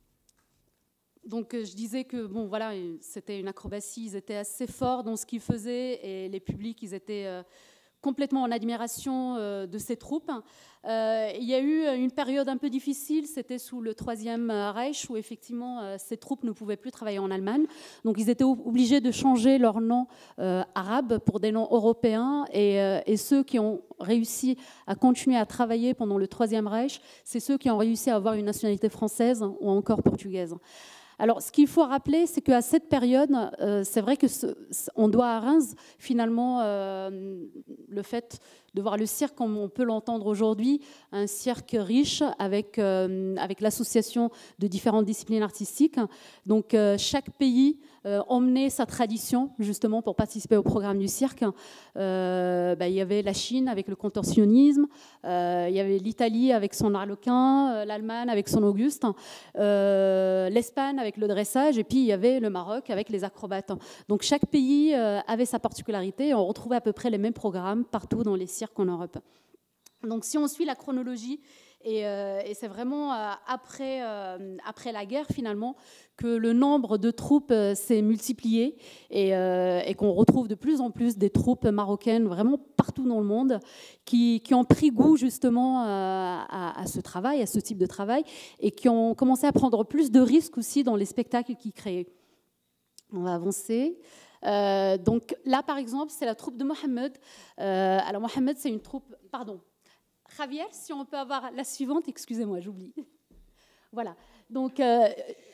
D: Donc je disais que bon voilà, c'était une acrobatie, ils étaient assez forts dans ce qu'ils faisaient et les publics ils étaient euh, complètement en admiration euh, de ces troupes. Euh, il y a eu une période un peu difficile, c'était sous le Troisième Reich, où effectivement euh, ces troupes ne pouvaient plus travailler en Allemagne. Donc ils étaient obligés de changer leur nom euh, arabe pour des noms européens. Et, euh, et ceux qui ont réussi à continuer à travailler pendant le Troisième Reich, c'est ceux qui ont réussi à avoir une nationalité française ou encore portugaise. Alors, ce qu'il faut rappeler, c'est qu'à cette période, euh, c'est vrai qu'on doit à Reims, finalement, euh, le fait de voir le cirque comme on peut l'entendre aujourd'hui, un cirque riche avec, euh, avec l'association de différentes disciplines artistiques. Donc, euh, chaque pays euh, emmenait sa tradition, justement, pour participer au programme du cirque. Euh, bah, il y avait la Chine avec le contorsionnisme, euh, il y avait l'Italie avec son arlequin, euh, l'Allemagne avec son Auguste, euh, l'Espagne avec le dressage, et puis il y avait le Maroc avec les acrobates. Donc chaque pays euh, avait sa particularité, et on retrouvait à peu près les mêmes programmes partout dans les cirques en Europe. Donc si on suit la chronologie, et, euh, et c'est vraiment euh, après, euh, après la guerre finalement que le nombre de troupes euh, s'est multiplié, et, euh, et qu'on retrouve de plus en plus des troupes marocaines vraiment partout dans le monde qui, qui ont pris goût justement euh, à, à ce travail, à ce type de travail, et qui ont commencé à prendre plus de risques aussi dans les spectacles qu'ils créaient. On va avancer. Euh, donc là par exemple c'est la troupe de Mohamed. Euh, alors Mohamed c'est une troupe, pardon, Javier, si on peut avoir la suivante, excusez-moi, j'oublie. Voilà, donc euh,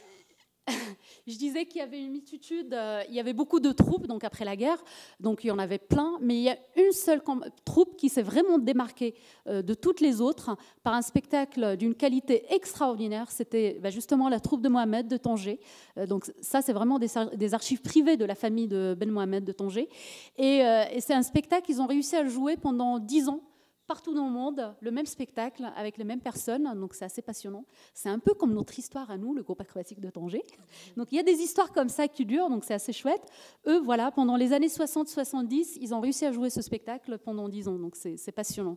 D: je disais qu'il y avait une multitude, euh, il y avait beaucoup de troupes donc après la guerre, donc il y en avait plein, mais il y a une seule troupe qui s'est vraiment démarquée euh, de toutes les autres par un spectacle d'une qualité extraordinaire. C'était bah, justement la troupe de Mohamed de Tanger. Euh, donc ça, c'est vraiment des, des archives privées de la famille de Ben Mohamed de Tanger. Et, euh, et c'est un spectacle qu'ils ont réussi à jouer pendant dix ans. Partout dans le monde, le même spectacle avec les mêmes personnes, donc c'est assez passionnant. C'est un peu comme notre histoire à nous, le groupe acrobatique de Tanger. Donc il y a des histoires comme ça qui durent, donc c'est assez chouette. Eux, voilà, pendant les années soixante soixante-dix, ils ont réussi à jouer ce spectacle pendant dix ans, donc c'est passionnant.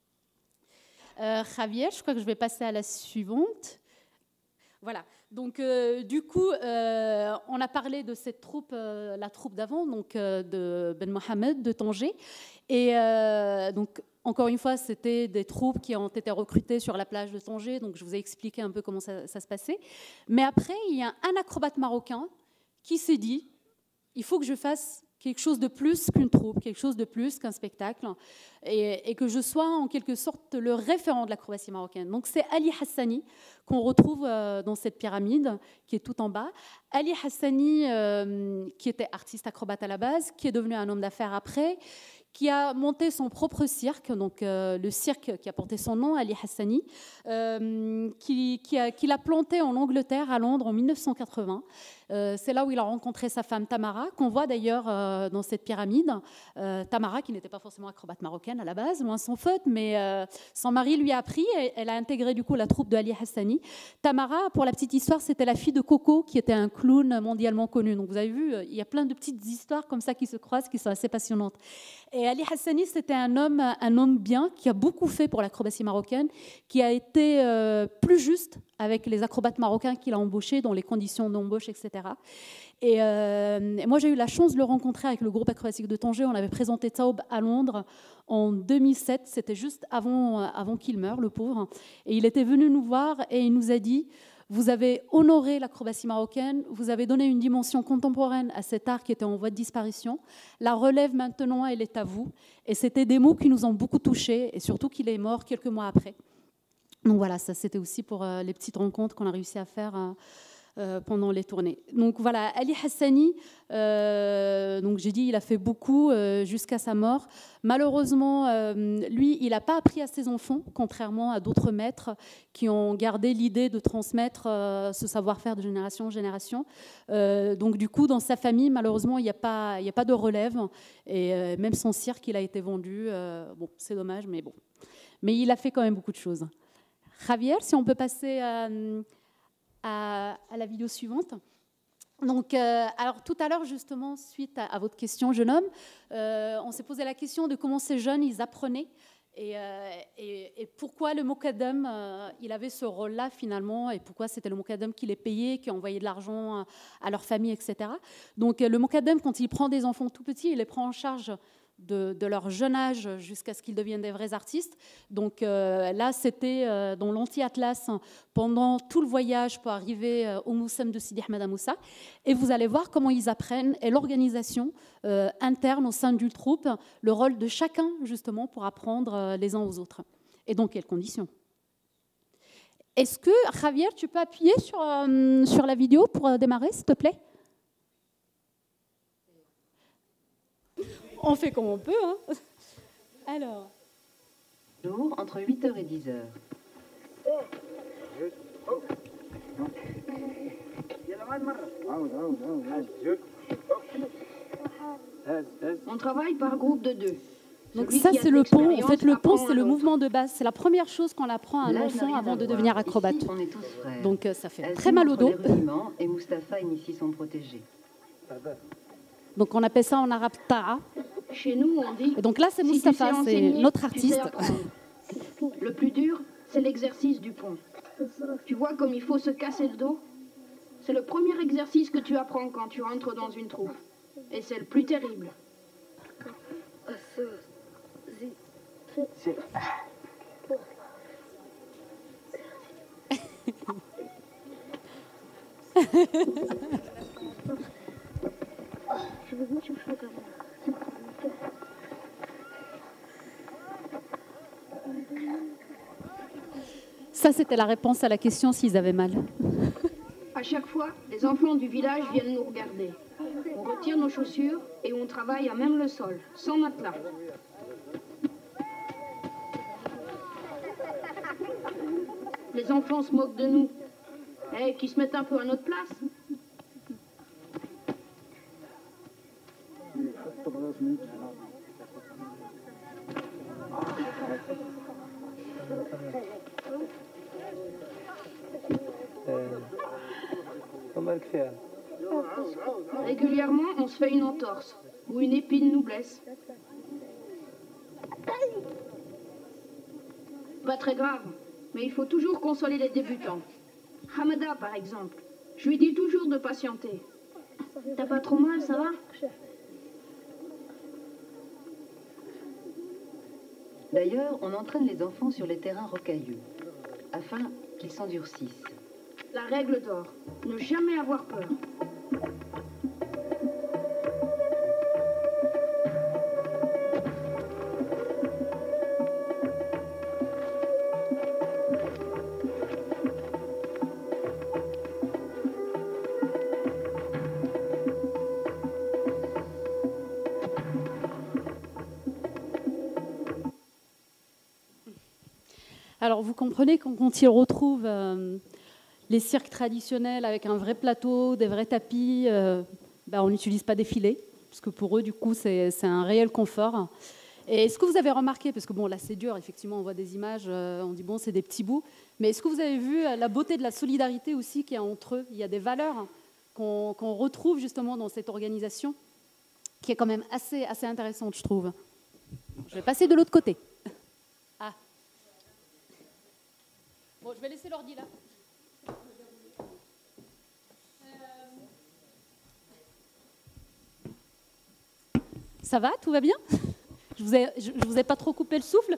D: Euh, Javier, je crois que je vais passer à la suivante. Voilà, donc euh, du coup, euh, on a parlé de cette troupe, euh, la troupe d'avant, donc euh, de Ben Mohamed de Tanger. Et euh, donc, encore une fois, c'était des troupes qui ont été recrutées sur la plage de Tanger, donc je vous ai expliqué un peu comment ça, ça se passait. Mais après, il y a un acrobate marocain qui s'est dit, il faut que je fasse quelque chose de plus qu'une troupe, quelque chose de plus qu'un spectacle, et, et que je sois en quelque sorte le référent de l'acrobatie marocaine. Donc c'est Ali Hassani qu'on retrouve euh, dans cette pyramide qui est tout en bas. Ali Hassani, euh, qui était artiste acrobate à la base, qui est devenu un homme d'affaires après, qui a monté son propre cirque, donc euh, le cirque qui a porté son nom, Ali Hassani, euh, qui, qui, a, qui l'a planté en Angleterre, à Londres, en mille neuf cent quatre-vingts. Euh, c'est là où il a rencontré sa femme Tamara, qu'on voit d'ailleurs euh, dans cette pyramide. Euh, Tamara, qui n'était pas forcément acrobate marocaine à la base, loin s'en faut, mais euh, son mari lui a appris, et elle a intégré du coup la troupe de Ali Hassani. Tamara, pour la petite histoire, c'était la fille de Coco, qui était un clown mondialement connu. Donc vous avez vu, il y a plein de petites histoires comme ça qui se croisent, qui sont assez passionnantes. Et Ali Hassani, c'était un homme, un homme bien, qui a beaucoup fait pour l'acrobatie marocaine, qui a été euh, plus juste avec les acrobates marocains qu'il a embauchés, dans les conditions d'embauche, et cetera. Et, euh, et moi, j'ai eu la chance de le rencontrer avec le groupe acrobatique de Tanger. On avait présenté Taub à Londres en deux mille sept. C'était juste avant, avant qu'il meure, le pauvre. Et il était venu nous voir et il nous a dit: vous avez honoré l'acrobatie marocaine, vous avez donné une dimension contemporaine à cet art qui était en voie de disparition. La relève maintenant, elle est à vous. Et c'était des mots qui nous ont beaucoup touchés, et surtout qu'il est mort quelques mois après. Donc voilà, ça c'était aussi pour euh, les petites rencontres qu'on a réussi à faire euh, euh, pendant les tournées. Donc voilà, Ali Hassani, euh, donc j'ai dit, il a fait beaucoup euh, jusqu'à sa mort. Malheureusement, euh, lui, il n'a pas appris à ses enfants, contrairement à d'autres maîtres qui ont gardé l'idée de transmettre euh, ce savoir-faire de génération en génération. Euh, donc du coup, dans sa famille, malheureusement, il n'y a pas, il n'y a pas de relève. Et euh, même son cirque, il a été vendu. Euh, bon, c'est dommage, mais bon. Mais il a fait quand même beaucoup de choses. Javier, si on peut passer à, à, à la vidéo suivante. Donc, euh, alors tout à l'heure, justement, suite à, à votre question, jeune homme, euh, on s'est posé la question de comment ces jeunes, ils apprenaient et, euh, et, et pourquoi le Mokadem, euh, il avait ce rôle-là finalement, et pourquoi c'était le Mokadem qui les payait, qui envoyait de l'argent à, à leur famille, et cetera. Donc, le Mokadem, quand il prend des enfants tout petits, il les prend en charge de, de leur jeune âge jusqu'à ce qu'ils deviennent des vrais artistes. Donc euh, là, c'était euh, dans l'anti-atlas pendant tout le voyage pour arriver euh, au Moussem de Sidi Ahmed à Moussa. Et vous allez voir comment ils apprennent et l'organisation euh, interne au sein d'une troupe, le rôle de chacun justement pour apprendre euh, les uns aux autres. Et dans quelles conditions? Est-ce que, Javier, tu peux appuyer sur, euh, sur la vidéo pour euh, démarrer, s'il te plaît? On fait comme on peut, hein. Alors.
E: Jour entre huit heures et dix heures.
F: On travaille par groupe de deux.
D: Donc ça, c'est le pont. En fait, le pont, c'est le mouvement de base. C'est la première chose qu'on apprend à un enfant avant de devenir acrobate.
E: Ici, on est tous frères.
D: Donc ça fait
E: Elles
D: très mal au
E: sont
D: dos.
E: entre les rudiments et Mustapha initie son protégé.
D: Donc on appelle ça en arabe ta'a.
F: Chez nous, on dit...
D: Et donc là, c'est
F: si
D: Mustapha,
F: tu sais
D: c'est
F: enseigner,
D: notre
F: tu sais
D: artiste.
F: apprendre. Le plus dur, c'est l'exercice du pont. Tu vois comme il faut se casser le dos? C'est le premier exercice que tu apprends quand tu entres dans une troupe. Et c'est le plus terrible.
D: Ça, c'était la réponse à la question s'ils avaient mal.
F: À chaque fois, les enfants du village viennent nous regarder. On retire nos chaussures et on travaille à même le sol, sans matelas. Les enfants se moquent de nous. Eh, qui se mettent un peu à notre place. Régulièrement, on se fait une entorse ou une épine nous blesse. Pas très grave, mais il faut toujours consoler les débutants. Hamada, par exemple, je lui dis toujours de patienter. T'as pas trop mal, ça va?
E: D'ailleurs, on entraîne les enfants sur les terrains rocailleux, afin qu'ils s'endurcissent.
F: La règle d'or, ne jamais avoir peur.
D: Alors, vous comprenez quand, quand ils retrouvent euh, les cirques traditionnels avec un vrai plateau, des vrais tapis, euh, ben, on n'utilise pas des filets, parce que pour eux, du coup, c'est un réel confort. Et est-ce que vous avez remarqué, parce que bon, là, c'est dur, effectivement, on voit des images, euh, on dit, bon, c'est des petits bouts, mais est-ce que vous avez vu la beauté de la solidarité aussi qu'il y a entre eux? Il y a des valeurs qu'on qu'on retrouve justement dans cette organisation, qui est quand même assez, assez intéressante, je trouve. Je vais passer de l'autre côté. Ah. Bon, je vais laisser l'ordi là. Ça va? Tout va bien? Je vous ai, je, je vous ai pas trop coupé le souffle?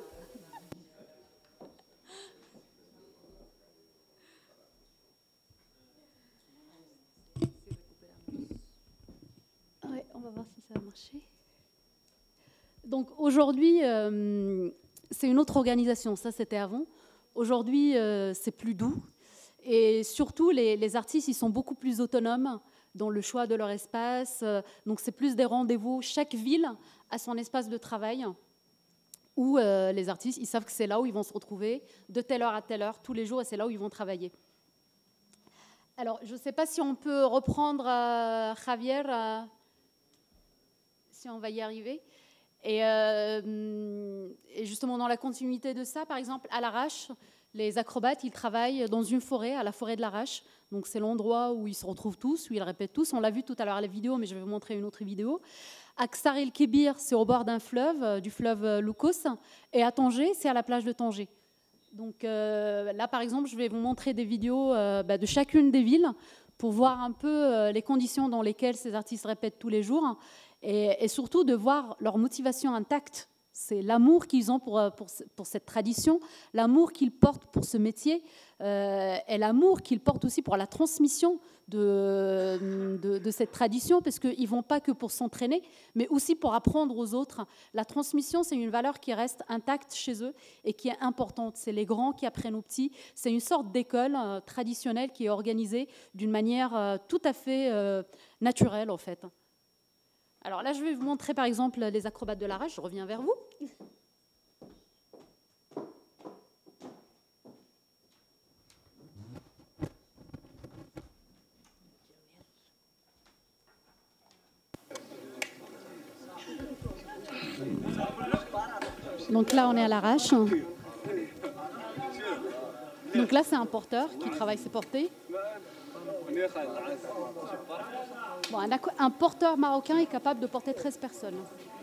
D: Ouais, on va voir si ça va marcher. Donc aujourd'hui, euh, c'est une autre organisation. Ça, c'était avant. Aujourd'hui, euh, c'est plus doux. Et surtout, les, les artistes, ils sont beaucoup plus autonomes dans le choix de leur espace. Donc, c'est plus des rendez-vous. Chaque ville a son espace de travail où euh, les artistes, ils savent que c'est là où ils vont se retrouver de telle heure à telle heure, tous les jours, et c'est là où ils vont travailler. Alors, je ne sais pas si on peut reprendre euh, Javier, euh, si on va y arriver. Et, euh, et justement, dans la continuité de ça, par exemple, à l'Arrache, les acrobates, ils travaillent dans une forêt, à la forêt de l'Arrache. Donc, c'est l'endroit où ils se retrouvent tous, où ils répètent tous. On l'a vu tout à l'heure à la vidéo, mais je vais vous montrer une autre vidéo. À Ksar el-Kébir, c'est au bord d'un fleuve, euh, du fleuve Loukos. Et à Tanger, c'est à la plage de Tanger. Donc euh, là, par exemple, je vais vous montrer des vidéos euh, bah, de chacune des villes pour voir un peu euh, les conditions dans lesquelles ces artistes répètent tous les jours. et, et surtout de voir leur motivation intacte. C'est l'amour qu'ils ont pour, pour, pour cette tradition, l'amour qu'ils portent pour ce métier, euh, et l'amour qu'ils portent aussi pour la transmission de, de, de cette tradition, parce qu'ils ne vont pas que pour s'entraîner, mais aussi pour apprendre aux autres. La transmission, c'est une valeur qui reste intacte chez eux et qui est importante. C'est les grands qui apprennent aux petits. C'est une sorte d'école euh, traditionnelle qui est organisée d'une manière euh, tout à fait euh, naturelle, en fait. Alors là, je vais vous montrer par exemple les acrobates de l'arrache. Je reviens vers vous. Donc là, on est à l'arrache. Donc là, c'est un porteur qui travaille ses portées. Bon, un, un porteur marocain est capable de porter treize personnes.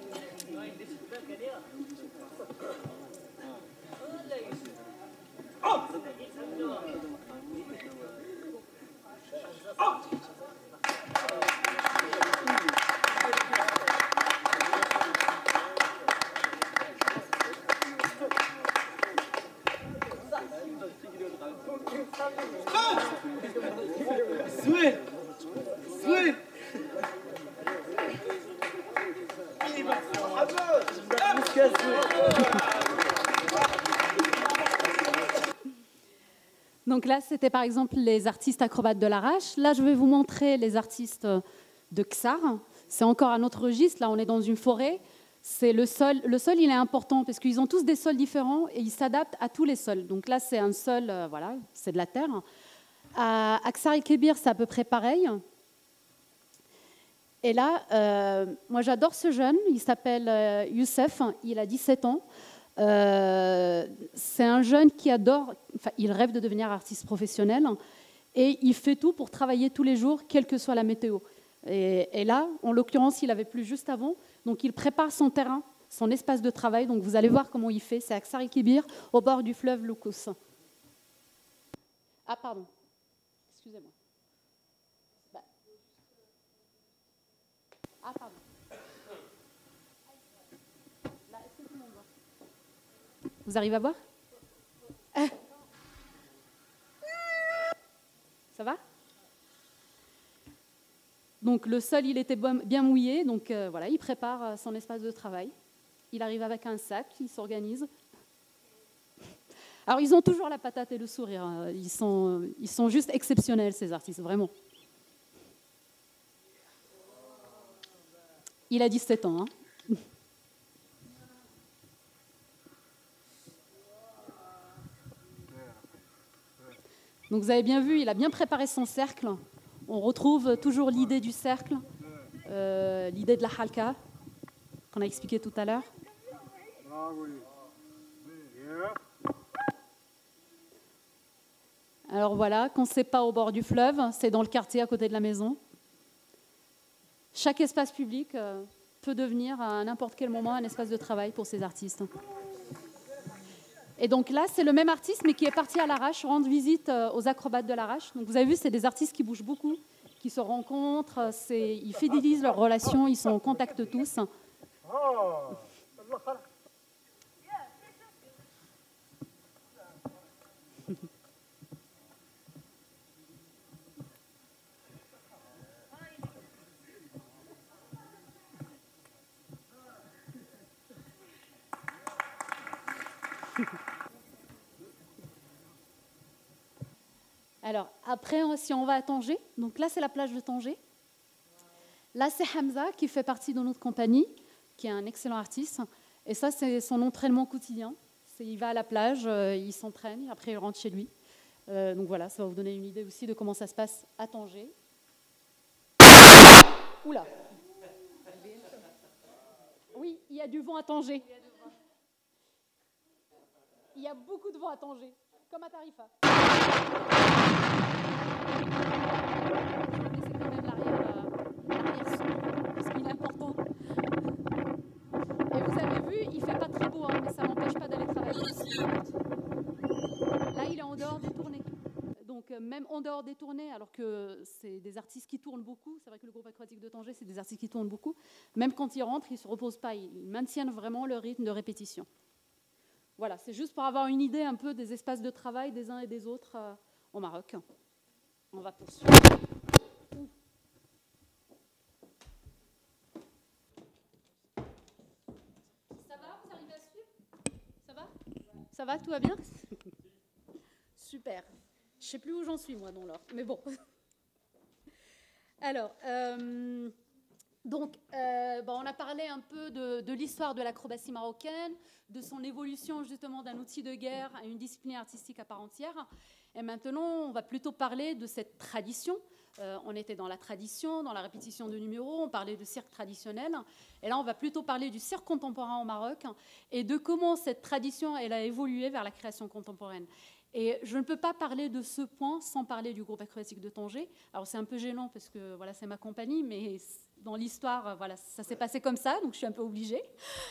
D: Donc là, c'était par exemple les artistes acrobates de l'arrache. Là, je vais vous montrer les artistes de Ksar. C'est encore un autre registre. Là, on est dans une forêt. C'est le sol. Le sol, il est important parce qu'ils ont tous des sols différents et ils s'adaptent à tous les sols. Donc là, c'est un sol, euh, voilà, c'est de la terre. À, à Ksar el-Kébir, c'est à peu près pareil. Et là, euh, moi, j'adore ce jeune. Il s'appelle euh, Youssef. Il a dix-sept ans. Euh, c'est un jeune qui adore, enfin, il rêve de devenir artiste professionnel et il fait tout pour travailler tous les jours, quelle que soit la météo. Et, et là, en l'occurrence, il avait plu juste avant, donc il prépare son terrain, son espace de travail. Donc vous allez voir comment il fait. C'est à Ksar el-Kébir, au bord du fleuve Loukous. Ah, pardon. Excusez-moi. Bah. Ah, pardon. Vous arrivez à voir? Ça va? Donc le sol, il était bien mouillé, donc euh, voilà, il prépare son espace de travail. Il arrive avec un sac, il s'organise. Alors ils ont toujours la patate et le sourire. Ils sont, ils sont juste exceptionnels, ces artistes, vraiment. Il a dix-sept ans, hein. Donc vous avez bien vu, il a bien préparé son cercle. On retrouve toujours l'idée du cercle, euh, l'idée de la halka, qu'on a expliqué tout à l'heure. Alors voilà, quand c'est pas au bord du fleuve, c'est dans le quartier à côté de la maison. Chaque espace public euh, peut devenir à n'importe quel moment un espace de travail pour ces artistes. Et donc là, c'est le même artiste, mais qui est parti à l'arrache, rendre visite aux acrobates de l'arrache. Donc vous avez vu, c'est des artistes qui bougent beaucoup, qui se rencontrent, ils fidélisent leurs relations, ils sont en contact tous. Alors, après, si on va à Tanger, donc là, c'est la plage de Tanger. Là, c'est Hamza qui fait partie de notre compagnie, qui est un excellent artiste. Et ça, c'est son entraînement quotidien. Il va à la plage, euh, il s'entraîne, après il rentre chez lui. Euh, donc voilà, ça va vous donner une idée aussi de comment ça se passe à Tanger. Oula. Oui, il y a du vent à Tanger. Il y a beaucoup de vent à Tanger, comme à Tarifa. Parce qu'il est important. Et vous avez vu, il ne fait pas très beau, hein, mais ça ne m'empêche pas d'aller travailler. Là, il est en dehors des tournées. Donc, donc même en dehors des tournées, alors que c'est des artistes qui tournent beaucoup, c'est vrai que le groupe acrobatique de Tanger, c'est des artistes qui tournent beaucoup, même quand ils rentrent, ils ne se reposent pas, ils maintiennent vraiment le rythme de répétition. Voilà, c'est juste pour avoir une idée un peu des espaces de travail des uns et des autres euh, au Maroc. On va poursuivre. Ça va, vous arrivez à suivre? Ça va? Ça va, tout va bien? Super. Je ne sais plus où j'en suis, moi, dans l'ordre, mais bon. Alors, euh, donc, euh, bon, on a parlé un peu de, de l'histoire de l'acrobatie marocaine, de son évolution justement d'un outil de guerre à une discipline artistique à part entière. Et maintenant, on va plutôt parler de cette tradition. Euh, on était dans la tradition, dans la répétition de numéros, on parlait de cirque traditionnel. Et là, on va plutôt parler du cirque contemporain au Maroc et de comment cette tradition elle a évolué vers la création contemporaine. Et je ne peux pas parler de ce point sans parler du groupe acrobatique de Tanger. Alors c'est un peu gênant parce que voilà, c'est ma compagnie, mais dans l'histoire, voilà, ça s'est passé comme ça, donc je suis un peu obligée.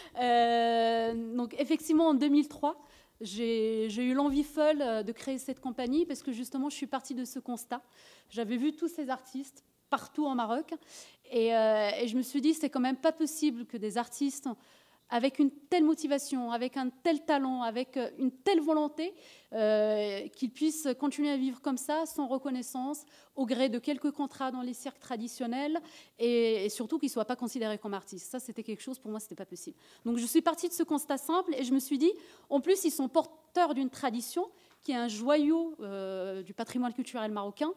D: Euh, donc effectivement, en deux mille trois, j'ai, j'ai eu l'envie folle de créer cette compagnie parce que justement, je suis partie de ce constat. J'avais vu tous ces artistes partout en Maroc et, euh, et je me suis dit, c'est quand même pas possible que des artistes avec une telle motivation, avec un tel talent, avec une telle volonté, euh, qu'ils puissent continuer à vivre comme ça, sans reconnaissance, au gré de quelques contrats dans les cirques traditionnels, et, et surtout qu'ils ne soient pas considérés comme artistes. Ça, c'était quelque chose, pour moi, ce n'était pas possible. Donc je suis partie de ce constat simple, et je me suis dit, en plus, ils sont porteurs d'une tradition qui est un joyau euh, du patrimoine culturel marocain.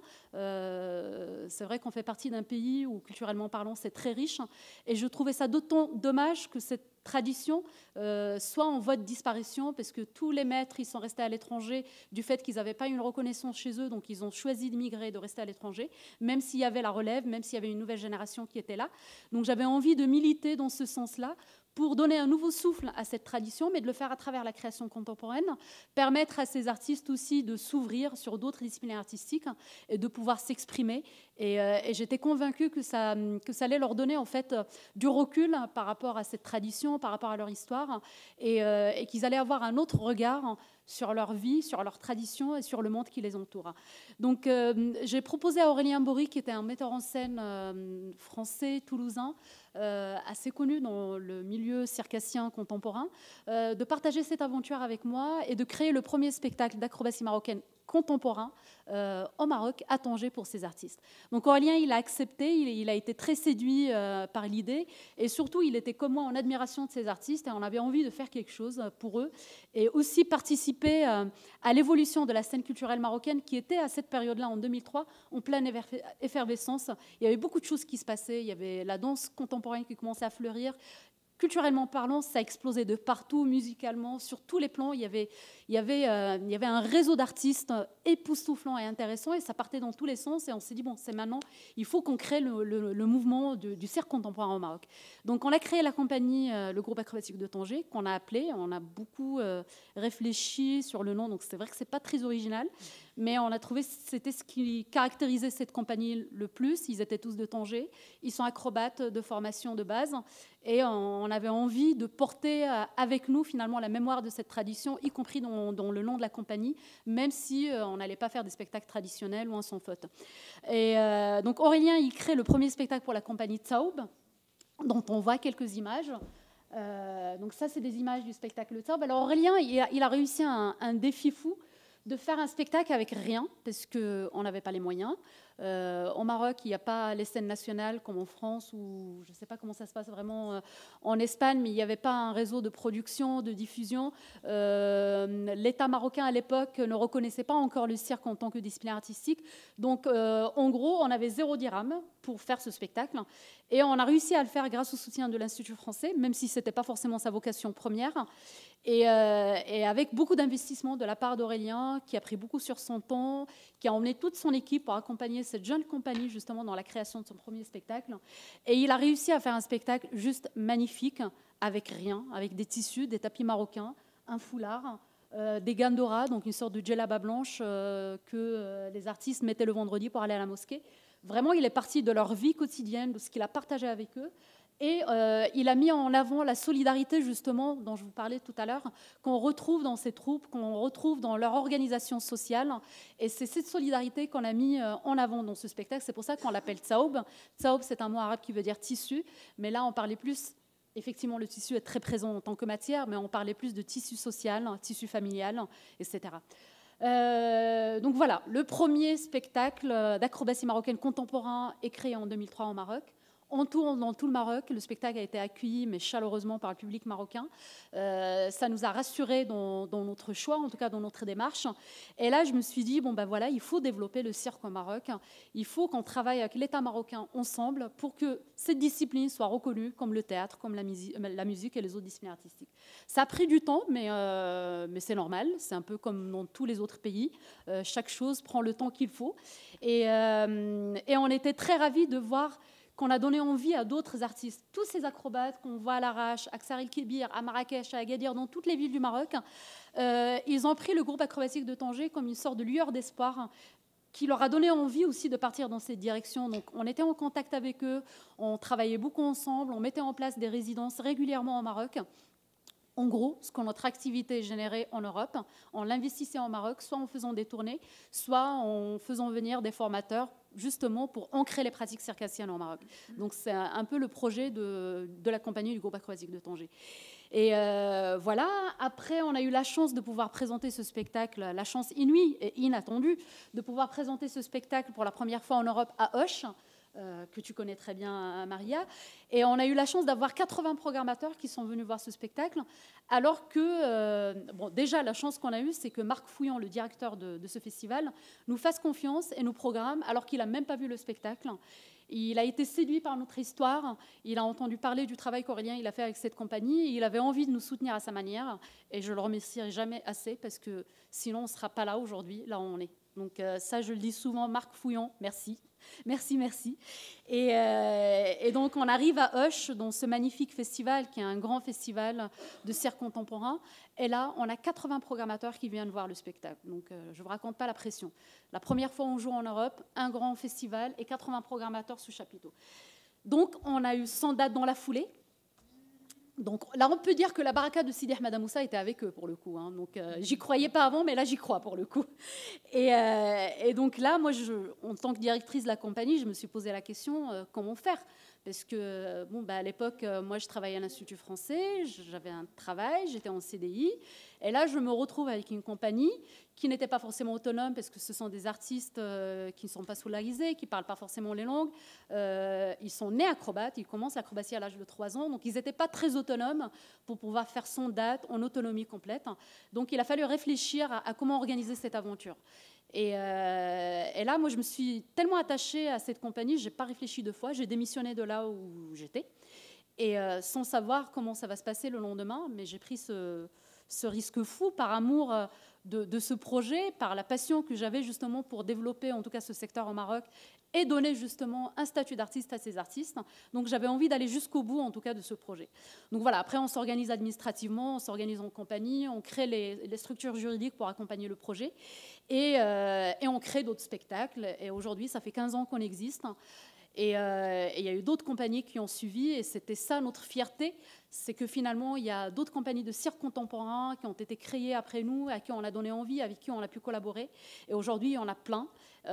D: Euh, c'est vrai qu'on fait partie d'un pays où, culturellement parlant, c'est très riche, et je trouvais ça d'autant dommage que cette tradition euh, soit en voie de disparition parce que tous les maîtres ils sont restés à l'étranger du fait qu'ils n'avaient pas une reconnaissance chez eux, donc ils ont choisi d'immigrer, de rester à l'étranger, même s'il y avait la relève, même s'il y avait une nouvelle génération qui était là. Donc j'avais envie de militer dans ce sens-là pour donner un nouveau souffle à cette tradition, mais de le faire à travers la création contemporaine, permettre à ces artistes aussi de s'ouvrir sur d'autres disciplines artistiques et de pouvoir s'exprimer. Et, euh, et j'étais convaincue que ça, que ça allait leur donner en fait du recul par rapport à cette tradition, par rapport à leur histoire, et, euh, et qu'ils allaient avoir un autre regard sur leur vie, sur leur tradition et sur le monde qui les entoure. Donc euh, j'ai proposé à Aurélien Bory, qui était un metteur en scène euh, français, toulousain, euh, assez connu dans le milieu circassien contemporain, euh, de partager cette aventure avec moi et de créer le premier spectacle d'acrobatie marocaine contemporain euh, au Maroc, à Tanger, pour ces artistes. Donc Aurélien, il a accepté, il, il a été très séduit euh, par l'idée, et surtout, il était comme moi en admiration de ces artistes, et on avait envie de faire quelque chose pour eux, et aussi participer euh, à l'évolution de la scène culturelle marocaine, qui était à cette période-là, en deux mille trois, en pleine effervescence. Il y avait beaucoup de choses qui se passaient, il y avait la danse contemporaine qui commençait à fleurir. Culturellement parlant, ça explosait de partout, musicalement, sur tous les plans. Il y avait, il y avait, euh, il y avait un réseau d'artistes époustouflant et intéressant, et ça partait dans tous les sens. Et on s'est dit, bon, c'est maintenant, il faut qu'on crée le, le, le mouvement de, du cirque contemporain au Maroc. Donc, on a créé la compagnie, euh, le groupe acrobatique de Tanger, qu'on a appelé. On a beaucoup euh, réfléchi sur le nom, donc c'est vrai que c'est pas très original, mais on a trouvé que c'était ce qui caractérisait cette compagnie le plus. Ils étaient tous de Tanger, ils sont acrobates de formation de base, et on avait envie de porter avec nous finalement la mémoire de cette tradition, y compris dans, dans le nom de la compagnie, même si on n'allait pas faire des spectacles traditionnels ou un sans faute. Et euh, donc Aurélien, il crée le premier spectacle pour la compagnie Tsaoub, dont on voit quelques images. Euh, donc ça, c'est des images du spectacle Tsaoub. Alors Aurélien, il a, il a réussi un, un défi fou de faire un spectacle avec rien, parce qu'on n'avait pas les moyens. Euh, au Maroc, il n'y a pas les scènes nationales comme en France, ou je ne sais pas comment ça se passe vraiment euh, en Espagne, mais il n'y avait pas un réseau de production, de diffusion. Euh, L'État marocain, à l'époque, ne reconnaissait pas encore le cirque en tant que discipline artistique. Donc, euh, en gros, on avait zéro dirham pour faire ce spectacle. Et on a réussi à le faire grâce au soutien de l'Institut français, même si ce n'était pas forcément sa vocation première. Et, euh, et avec beaucoup d'investissement de la part d'Aurélien, qui a pris beaucoup sur son temps, qui a emmené toute son équipe pour accompagner cette jeune compagnie justement dans la création de son premier spectacle. Et il a réussi à faire un spectacle juste magnifique, avec rien, avec des tissus, des tapis marocains, un foulard, euh, des gandoras, donc une sorte de djellaba blanche euh, que euh, les artistes mettaient le vendredi pour aller à la mosquée. Vraiment, il est parti de leur vie quotidienne, de ce qu'il a partagé avec eux. Et euh, il a mis en avant la solidarité, justement, dont je vous parlais tout à l'heure, qu'on retrouve dans ces troupes, qu'on retrouve dans leur organisation sociale. Et c'est cette solidarité qu'on a mis en avant dans ce spectacle. C'est pour ça qu'on l'appelle Tsaoub. Tsaoub, c'est un mot arabe qui veut dire tissu. Mais là, on parlait plus... Effectivement, le tissu est très présent en tant que matière, mais on parlait plus de tissu social, tissu familial, et cetera. Euh, donc voilà, le premier spectacle d'acrobatie marocaine contemporain est créé en deux mille trois au Maroc. On tourne dans tout le Maroc. Le spectacle a été accueilli, mais chaleureusement, par le public marocain. Euh, ça nous a rassurés dans, dans notre choix, en tout cas dans notre démarche. Et là, je me suis dit, bon ben voilà, il faut développer le cirque au Maroc. Il faut qu'on travaille avec l'État marocain ensemble pour que cette discipline soit reconnue comme le théâtre, comme la, musique, la musique et les autres disciplines artistiques. Ça a pris du temps, mais, euh, mais c'est normal. C'est un peu comme dans tous les autres pays. Euh, chaque chose prend le temps qu'il faut. Et, euh, et on était très ravis de voir qu'on a donné envie à d'autres artistes. Tous ces acrobates qu'on voit à l'Arrache, à Ksar El Kébir, à Marrakech, à Agadir, dans toutes les villes du Maroc, euh, ils ont pris le groupe acrobatique de Tanger comme une sorte de lueur d'espoir qui leur a donné envie aussi de partir dans cette direction. Donc on était en contact avec eux, on travaillait beaucoup ensemble, on mettait en place des résidences régulièrement au Maroc. En gros, ce que notre activité générait en Europe, on l'investissait au Maroc, soit en faisant des tournées, soit en faisant venir des formateurs, justement pour ancrer les pratiques circassiennes au Maroc. Donc c'est un peu le projet de, de la compagnie du groupe acrobatique de Tanger. Et euh, voilà, après on a eu la chance de pouvoir présenter ce spectacle, la chance inouïe et inattendue, de pouvoir présenter ce spectacle pour la première fois en Europe à Auch, Euh, que tu connais très bien, Maria. Et on a eu la chance d'avoir quatre-vingts programmateurs qui sont venus voir ce spectacle, alors que, euh, bon, déjà, la chance qu'on a eue, c'est que Marc Fouillon, le directeur de, de ce festival, nous fasse confiance et nous programme, alors qu'il n'a même pas vu le spectacle. Il a été séduit par notre histoire, il a entendu parler du travail qu'Aurélien il a fait avec cette compagnie, et il avait envie de nous soutenir à sa manière, et je le remercierai jamais assez, parce que sinon on ne sera pas là aujourd'hui, là où on est. Donc euh, ça, je le dis souvent, Marc Fouillon, merci. Merci, merci. Et, euh, et donc, on arrive à Auch, dans ce magnifique festival, qui est un grand festival de cirque contemporain. Et là, on a quatre-vingts programmateurs qui viennent voir le spectacle. Donc, euh, je ne vous raconte pas la pression. La première fois, on joue en Europe, un grand festival et quatre-vingts programmateurs sous chapiteau. Donc, on a eu cent dates dans la foulée. Donc là, on peut dire que la baraka de Sidi Ahmed Moussa était avec eux, pour le coup. Hein. Donc, euh, j'y croyais pas avant, mais là, j'y crois, pour le coup. Et, euh, et donc là, moi, je, en tant que directrice de la compagnie, je me suis posé la question, euh, comment faire ? Parce que, bon, bah, à l'époque, euh, moi, je travaillais à l'Institut français, j'avais un travail, j'étais en C D I. Et là, je me retrouve avec une compagnie qui n'était pas forcément autonome, parce que ce sont des artistes euh, qui ne sont pas scolarisés, qui ne parlent pas forcément les langues. Euh, ils sont nés acrobates, ils commencent l'acrobatie à l'âge de trois ans, donc ils n'étaient pas très autonomes pour pouvoir faire son date en autonomie complète. Donc il a fallu réfléchir à, à comment organiser cette aventure. Et, euh, et là, moi, je me suis tellement attachée à cette compagnie, je n'ai pas réfléchi deux fois, j'ai démissionné de là où j'étais, et euh, sans savoir comment ça va se passer le lendemain, mais j'ai pris ce, ce risque fou par amour de, de ce projet, par la passion que j'avais justement pour développer en tout cas ce secteur au Maroc et donner justement un statut d'artiste à ces artistes. Donc j'avais envie d'aller jusqu'au bout en tout cas de ce projet. Donc voilà, après on s'organise administrativement, on s'organise en compagnie, on crée les, les structures juridiques pour accompagner le projet et, euh, et on crée d'autres spectacles. Et aujourd'hui, ça fait quinze ans qu'on existe. Et euh, il y a eu d'autres compagnies qui ont suivi, et c'était ça notre fierté, c'est que finalement il y a d'autres compagnies de cirque contemporain qui ont été créées après nous, à qui on a donné envie, avec qui on a pu collaborer, et aujourd'hui il y en a plein.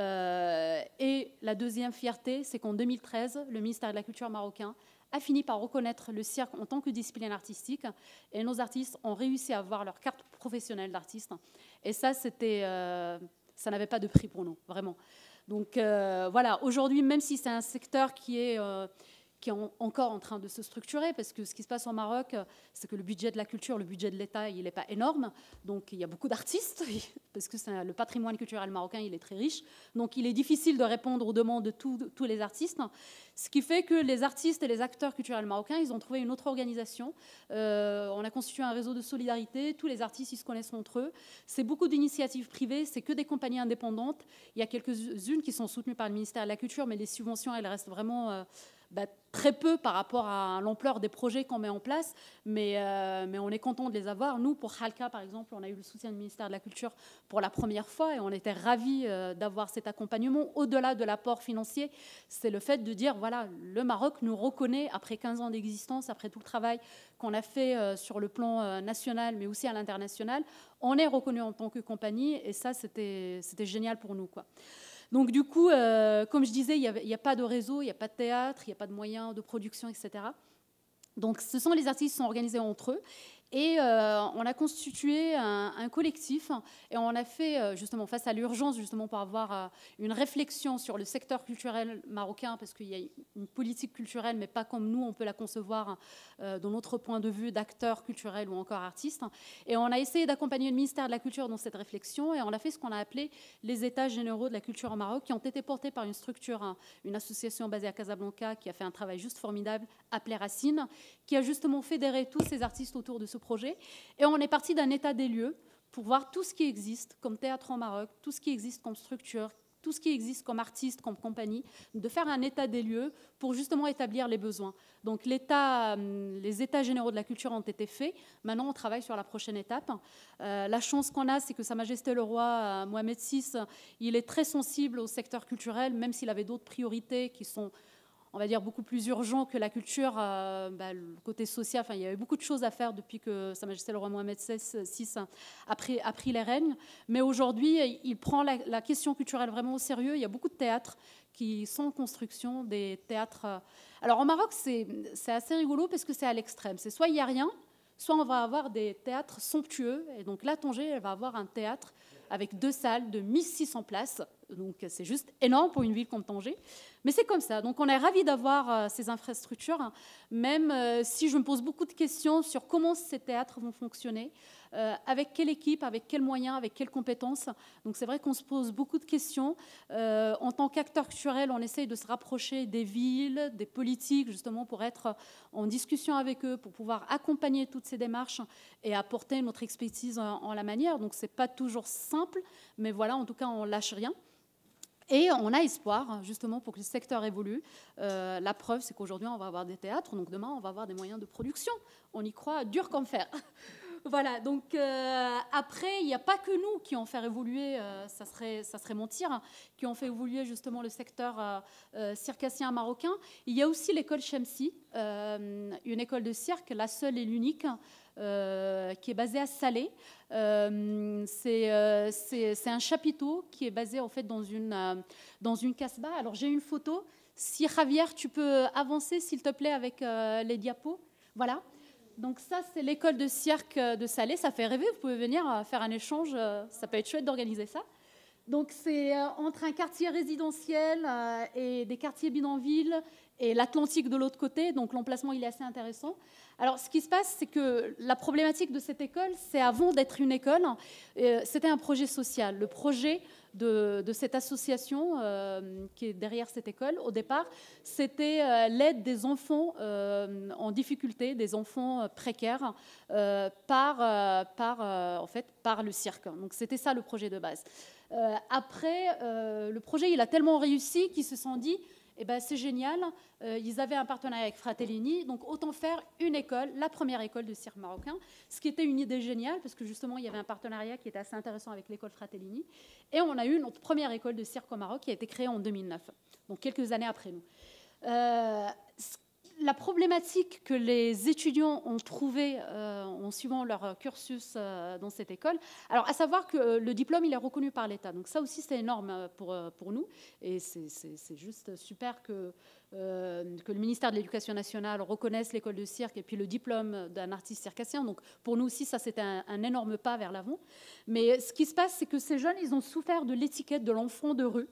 D: Euh, et la deuxième fierté, c'est qu'en deux mille treize, le ministère de la Culture marocain a fini par reconnaître le cirque en tant que discipline artistique, et nos artistes ont réussi à avoir leur carte professionnelle d'artiste, et ça, c'était, euh, ça n'avait pas de prix pour nous, vraiment. Donc euh, voilà, aujourd'hui, même si c'est un secteur qui est, euh, qui est en, encore en train de se structurer, parce que ce qui se passe au Maroc, c'est que le budget de la culture, le budget de l'État, il n'est pas énorme. Donc il y a beaucoup d'artistes, parce que c'est, le patrimoine culturel marocain, il est très riche. Donc il est difficile de répondre aux demandes de, tout, de tous les artistes. Ce qui fait que les artistes et les acteurs culturels marocains, ils ont trouvé une autre organisation. Euh, on a constitué un réseau de solidarité. Tous les artistes, ils se connaissent entre eux. C'est beaucoup d'initiatives privées. C'est que des compagnies indépendantes. Il y a quelques-unes qui sont soutenues par le ministère de la Culture, mais les subventions, elles restent vraiment... Euh, bah, très peu par rapport à l'ampleur des projets qu'on met en place, mais, euh, mais on est content de les avoir. Nous, pour Halka, par exemple, on a eu le soutien du ministère de la Culture pour la première fois et on était ravis euh, d'avoir cet accompagnement. Au-delà de l'apport financier, c'est le fait de dire, voilà, le Maroc nous reconnaît, après quinze ans d'existence, après tout le travail qu'on a fait euh, sur le plan euh, national, mais aussi à l'international, on est reconnu en tant que compagnie et ça, c'était c'était génial pour nous, quoi. Donc du coup, euh, comme je disais, il n'y a, a pas de réseau, il n'y a pas de théâtre, il n'y a pas de moyens de production, et cetera. Donc ce sont les artistes qui sont organisés entre eux. Et euh, on a constitué un, un collectif et on a fait, euh, justement, face à l'urgence, justement, pour avoir euh, une réflexion sur le secteur culturel marocain, parce qu'il y a une politique culturelle, mais pas comme nous, on peut la concevoir euh, dans notre point de vue d'acteur culturel ou encore artiste. Et on a essayé d'accompagner le ministère de la Culture dans cette réflexion et on a fait ce qu'on a appelé les États généraux de la culture au Maroc, qui ont été portés par une structure, hein, une association basée à Casablanca, qui a fait un travail juste formidable, appelée Racine, qui a justement fédéré tous ces artistes autour de ce projet. Et on est parti d'un état des lieux pour voir tout ce qui existe comme théâtre au Maroc, tout ce qui existe comme structure, tout ce qui existe comme artiste, comme compagnie, de faire un état des lieux pour justement établir les besoins. Donc l'état, les états généraux de la culture ont été faits. Maintenant, on travaille sur la prochaine étape. Euh, la chance qu'on a, c'est que Sa Majesté le Roi euh, Mohamed six, il est très sensible au secteur culturel, même s'il avait d'autres priorités qui sont, on va dire, beaucoup plus urgent que la culture, euh, bah, le côté social. Enfin, il y avait beaucoup de choses à faire depuis que Sa Majesté le Roi Mohamed six a pris, a pris les rênes. Mais aujourd'hui, il prend la, la question culturelle vraiment au sérieux. Il y a beaucoup de théâtres qui sont en construction, des théâtres... Alors, au Maroc, c'est assez rigolo parce que c'est à l'extrême. C'est soit il n'y a rien, soit on va avoir des théâtres somptueux. Et donc là, Tanger, elle va avoir un théâtre avec deux salles de mille six cents places. Donc c'est juste énorme pour une ville comme Tanger. Mais c'est comme ça. Donc on est ravis d'avoir euh, ces infrastructures, hein, même euh, si je me pose beaucoup de questions sur comment ces théâtres vont fonctionner, euh, avec quelle équipe, avec quels moyens, avec quelles compétences. Donc c'est vrai qu'on se pose beaucoup de questions. Euh, en tant qu'acteur culturel, on essaye de se rapprocher des villes, des politiques, justement pour être en discussion avec eux, pour pouvoir accompagner toutes ces démarches et apporter notre expertise en, en la manière. Donc c'est pas toujours simple, mais voilà, en tout cas, on lâche rien. Et on a espoir, justement, pour que le secteur évolue. Euh, la preuve, c'est qu'aujourd'hui, on va avoir des théâtres, donc demain, on va avoir des moyens de production. On y croit dur comme fer. Voilà, donc euh, après, il n'y a pas que nous qui ont fait évoluer, euh, ça, serait, ça serait mentir, hein, qui ont fait évoluer justement le secteur euh, euh, circassien marocain. Il y a aussi l'école Chemsi, euh, une école de cirque, la seule et l'unique, Euh, qui est basé à Salé. Euh, c'est euh, un chapiteau qui est basé en fait dans une, euh, dans une casbah. Alors j'ai une photo. Si Javier, tu peux avancer s'il te plaît avec euh, les diapos. Voilà. Donc ça, c'est l'école de cirque de Salé. Ça fait rêver. Vous pouvez venir faire un échange. Ça peut être chouette d'organiser ça. Donc c'est euh, entre un quartier résidentiel euh, et des quartiers bidonvilles et l'Atlantique de l'autre côté. Donc l'emplacement, il est assez intéressant. Alors ce qui se passe, c'est que la problématique de cette école, c'est avant d'être une école, euh, c'était un projet social. Le projet de, de cette association euh, qui est derrière cette école, au départ, c'était euh, l'aide des enfants euh, en difficulté, des enfants euh, précaires, euh, par, euh, par, euh, en fait, par le cirque. Donc c'était ça le projet de base. Euh, après, euh, le projet, il a tellement réussi qu'ils se sont dit, eh ben, c'est génial, euh, ils avaient un partenariat avec Fratellini, donc autant faire une école, la première école de cirque marocain, ce qui était une idée géniale, parce que justement, il y avait un partenariat qui était assez intéressant avec l'école Fratellini, et on a eu notre première école de cirque au Maroc qui a été créée en deux mille neuf, donc quelques années après nous. Euh, La problématique que les étudiants ont trouvée euh, en suivant leur cursus euh, dans cette école, alors à savoir que le diplôme, il est reconnu par l'État. Donc ça aussi, c'est énorme pour, pour nous. Et c'est juste super que, euh, que le ministère de l'Éducation nationale reconnaisse l'école de cirque et puis le diplôme d'un artiste circassien. Donc pour nous aussi, ça, c'était un, un énorme pas vers l'avant. Mais ce qui se passe, c'est que ces jeunes, ils ont souffert de l'étiquette de l'enfant de rue.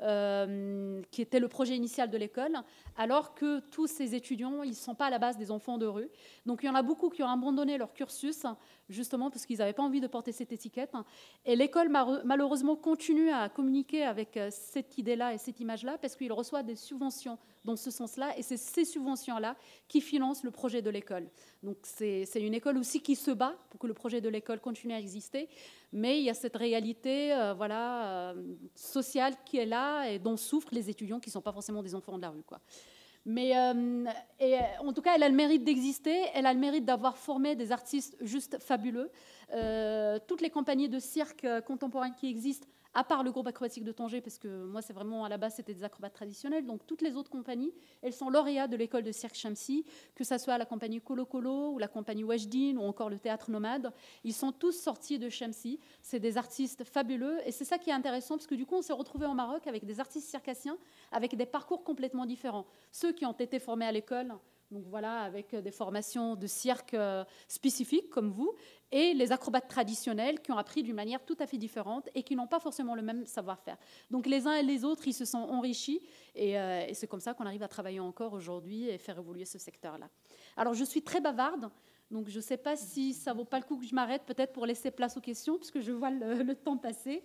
D: Euh, qui était le projet initial de l'école, alors que tous ces étudiants, ils ne sont pas à la base des enfants de rue. Donc il y en a beaucoup qui ont abandonné leur cursus, justement parce qu'ils n'avaient pas envie de porter cette étiquette. Et l'école, malheureusement, continue à communiquer avec cette idée-là et cette image-là, parce qu'il reçoit des subventions dans ce sens-là, et c'est ces subventions-là qui financent le projet de l'école. Donc c'est une école aussi qui se bat pour que le projet de l'école continue à exister, mais il y a cette réalité euh, voilà, euh, sociale qui est là et dont souffrent les étudiants qui ne sont pas forcément des enfants de la rue, quoi. Mais euh, et, en tout cas, elle a le mérite d'exister, elle a le mérite d'avoir formé des artistes juste fabuleux. Euh, toutes les compagnies de cirque contemporaines qui existent, à part le groupe acrobatique de Tanger, parce que moi, c'est vraiment, à la base, c'était des acrobates traditionnels. Donc, toutes les autres compagnies, elles sont lauréats de l'école de cirque Shamsi, que ce soit la compagnie Colo Colo, ou la compagnie Wajdin, ou encore le théâtre Nomade. Ils sont tous sortis de Shamsi. C'est des artistes fabuleux. Et c'est ça qui est intéressant, parce que du coup, on s'est retrouvés au Maroc avec des artistes circassiens, avec des parcours complètement différents. Ceux qui ont été formés à l'école, donc voilà, avec des formations de cirque spécifiques, comme vous, et les acrobates traditionnels qui ont appris d'une manière tout à fait différente et qui n'ont pas forcément le même savoir-faire. Donc les uns et les autres, ils se sont enrichis et, euh, et c'est comme ça qu'on arrive à travailler encore aujourd'hui et faire évoluer ce secteur-là. Alors je suis très bavarde, donc je ne sais pas si ça ne vaut pas le coup que je m'arrête peut-être pour laisser place aux questions, puisque je vois le, le temps passer.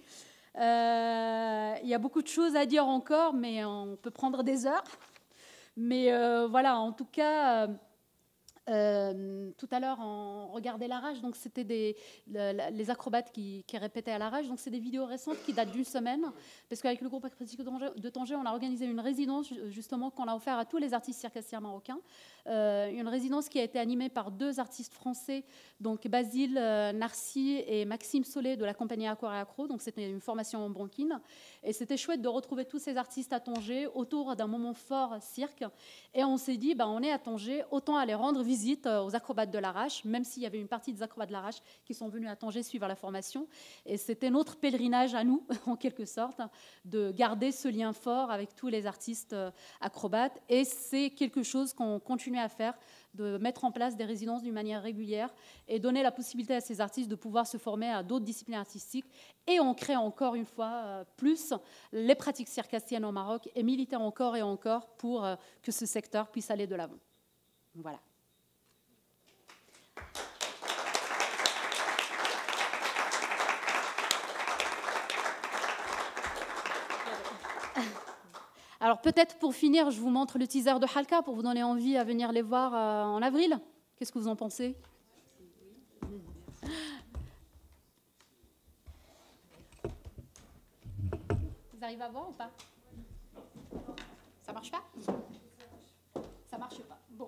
D: Euh, il y a beaucoup de choses à dire encore, mais on peut prendre des heures. Mais euh, voilà, en tout cas... Euh, Euh, tout à l'heure, on regardait la rage, donc c'était des, le, les acrobates qui, qui répétaient à la rage. Donc c'est des vidéos récentes qui datent d'une semaine, parce qu'avec le groupe acrobatique de Tanger, on a organisé une résidence justement qu'on a offert à tous les artistes circassiens marocains. Euh, une résidence qui a été animée par deux artistes français, donc Basile euh, Narcy et Maxime Solé de la compagnie Accor et Accro. Donc c'était une formation en banquine, et c'était chouette de retrouver tous ces artistes à Tanger autour d'un moment fort cirque. Et on s'est dit, bah, on est à Tanger, autant aller rendre visite aux acrobates de l'Arrache, même s'il y avait une partie des acrobates de l'Arrache qui sont venus à Tanger suivre la formation. Et c'était notre pèlerinage à nous, en quelque sorte, de garder ce lien fort avec tous les artistes acrobates. Et c'est quelque chose qu'on continue à faire, de mettre en place des résidences d'une manière régulière et donner la possibilité à ces artistes de pouvoir se former à d'autres disciplines artistiques. Et on crée encore une fois plus les pratiques circassiennes au Maroc et militer encore et encore pour que ce secteur puisse aller de l'avant. Voilà. Alors peut-être pour finir, je vous montre le teaser de Halka pour vous donner envie à venir les voir euh, en avril. Qu'est-ce que vous en pensez? Vous arrivez à voir ou pas? Ça marche pas? Ça marche pas. Bon.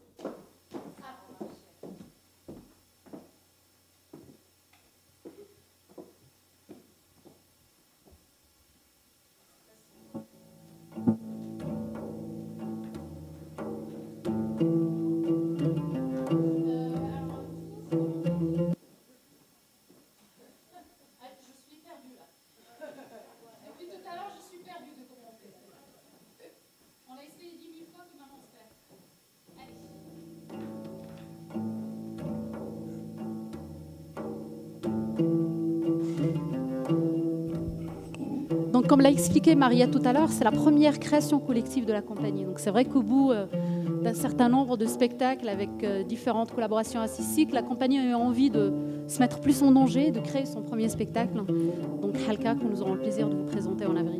D: Donc, comme l'a expliqué Maria tout à l'heure, c'est la première création collective de la compagnie. Donc, c'est vrai qu'au bout euh, d'un certain nombre de spectacles avec euh, différentes collaborations artistiques, la compagnie a eu envie de se mettre plus en danger, de créer son premier spectacle. Donc, Halka, que nous aurons le plaisir de vous présenter en avril.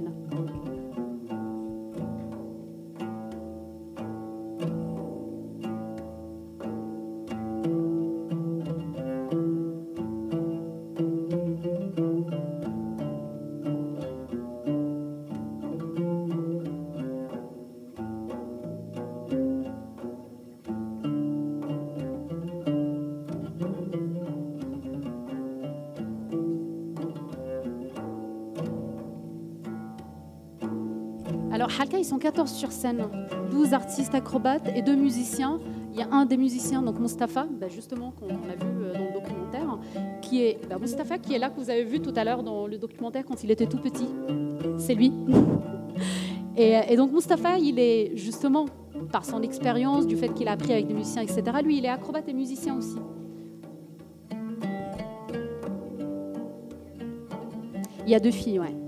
D: Alors, Halka, ils sont quatorze sur scène, douze artistes acrobates et deux musiciens. Il y a un des musiciens, donc Mustapha, ben justement, qu'on a vu dans le documentaire, qui est ben Mustapha, qui est là, que vous avez vu tout à l'heure dans le documentaire quand il était tout petit. C'est lui. Et, et donc, Mustapha, il est justement, par son expérience, du fait qu'il a appris avec des musiciens, et cetera, lui, il est acrobate et musicien aussi. Il y a deux filles, ouais.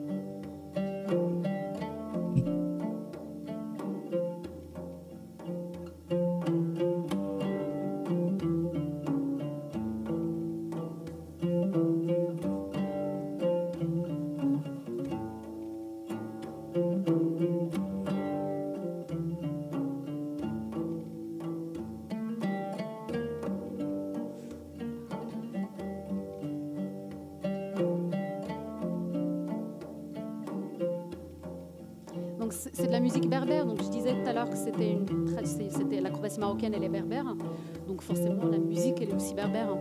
D: Donc c'est de la musique berbère. Donc je disais tout à l'heure que c'était une, c'était l'acrobatie marocaine, elle est berbère. Donc forcément la musique elle est aussi berbère.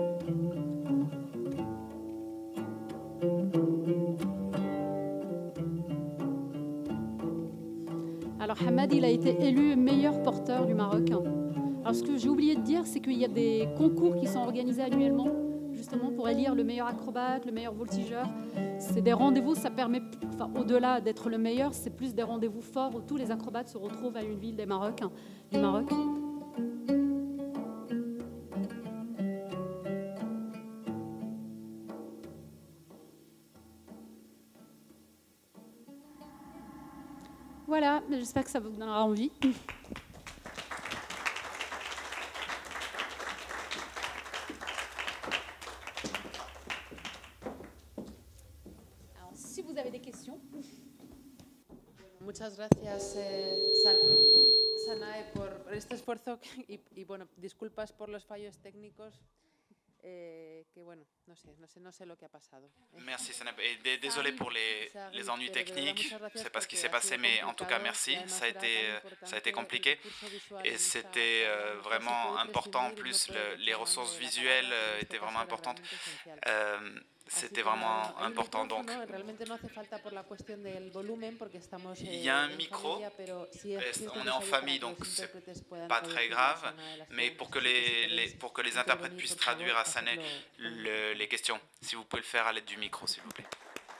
D: Alors Hamad, il a été élu meilleur porteur du Maroc. Alors ce que j'ai oublié de dire, c'est qu'il y a des concours qui sont organisés annuellement, justement pour élire le meilleur acrobate, le meilleur voltigeur. C'est des rendez-vous, ça permet, enfin, au-delà d'être le meilleur, c'est plus des rendez-vous forts où tous les acrobates se retrouvent à une ville des Maroc, du Maroc. Voilà, j'espère que ça vous donnera envie. Alors, si vous avez des questions.
A: Muchas gracias, eh, Sanae, por este esfuerzo y, y bueno, disculpas por los fallos técnicos. Eh, que bueno, no sé, no sé, no sé lo que ha pasado.
H: Merci, et désolé pour les, les ennuis techniques, je ne sais pas ce qui s'est passé, mais en tout cas merci, ça a été, ça a été compliqué et c'était euh, vraiment important, en plus le, les ressources visuelles euh, étaient vraiment importantes. Euh, C'était vraiment important. Donc, il y a un micro, on est en famille, donc c'est pas très grave, mais pour que les, les, pour que les interprètes puissent traduire à Sanae le, les questions, si vous pouvez le faire à l'aide du micro, s'il vous plaît.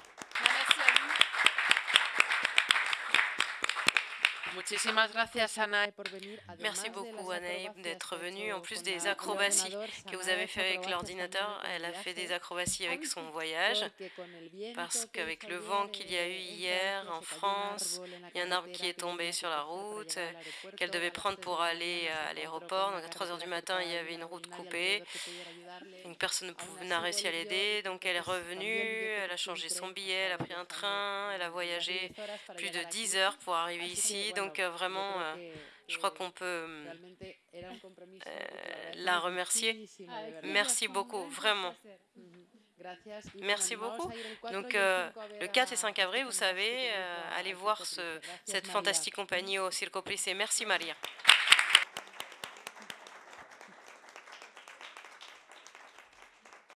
B: Merci beaucoup, Anaïb, d'être venue. En plus des acrobaties que vous avez fait avec l'ordinateur, elle a fait des acrobaties avec son voyage, parce qu'avec le vent qu'il y a eu hier en France, il y a un arbre qui est tombé sur la route, qu'elle devait prendre pour aller à l'aéroport. Donc à trois heures du matin, il y avait une route coupée. Une personne n'a réussi à l'aider, donc elle est revenue, elle a changé son billet, elle a pris un train, elle a voyagé plus de dix heures pour arriver ici. Donc euh, vraiment, euh, je crois qu'on peut euh, la remercier. Merci beaucoup, vraiment. Merci beaucoup. Donc euh, le quatre et cinq avril, vous savez, euh, allez voir ce, cette fantastique compagnie au Circo Price. Merci Maria.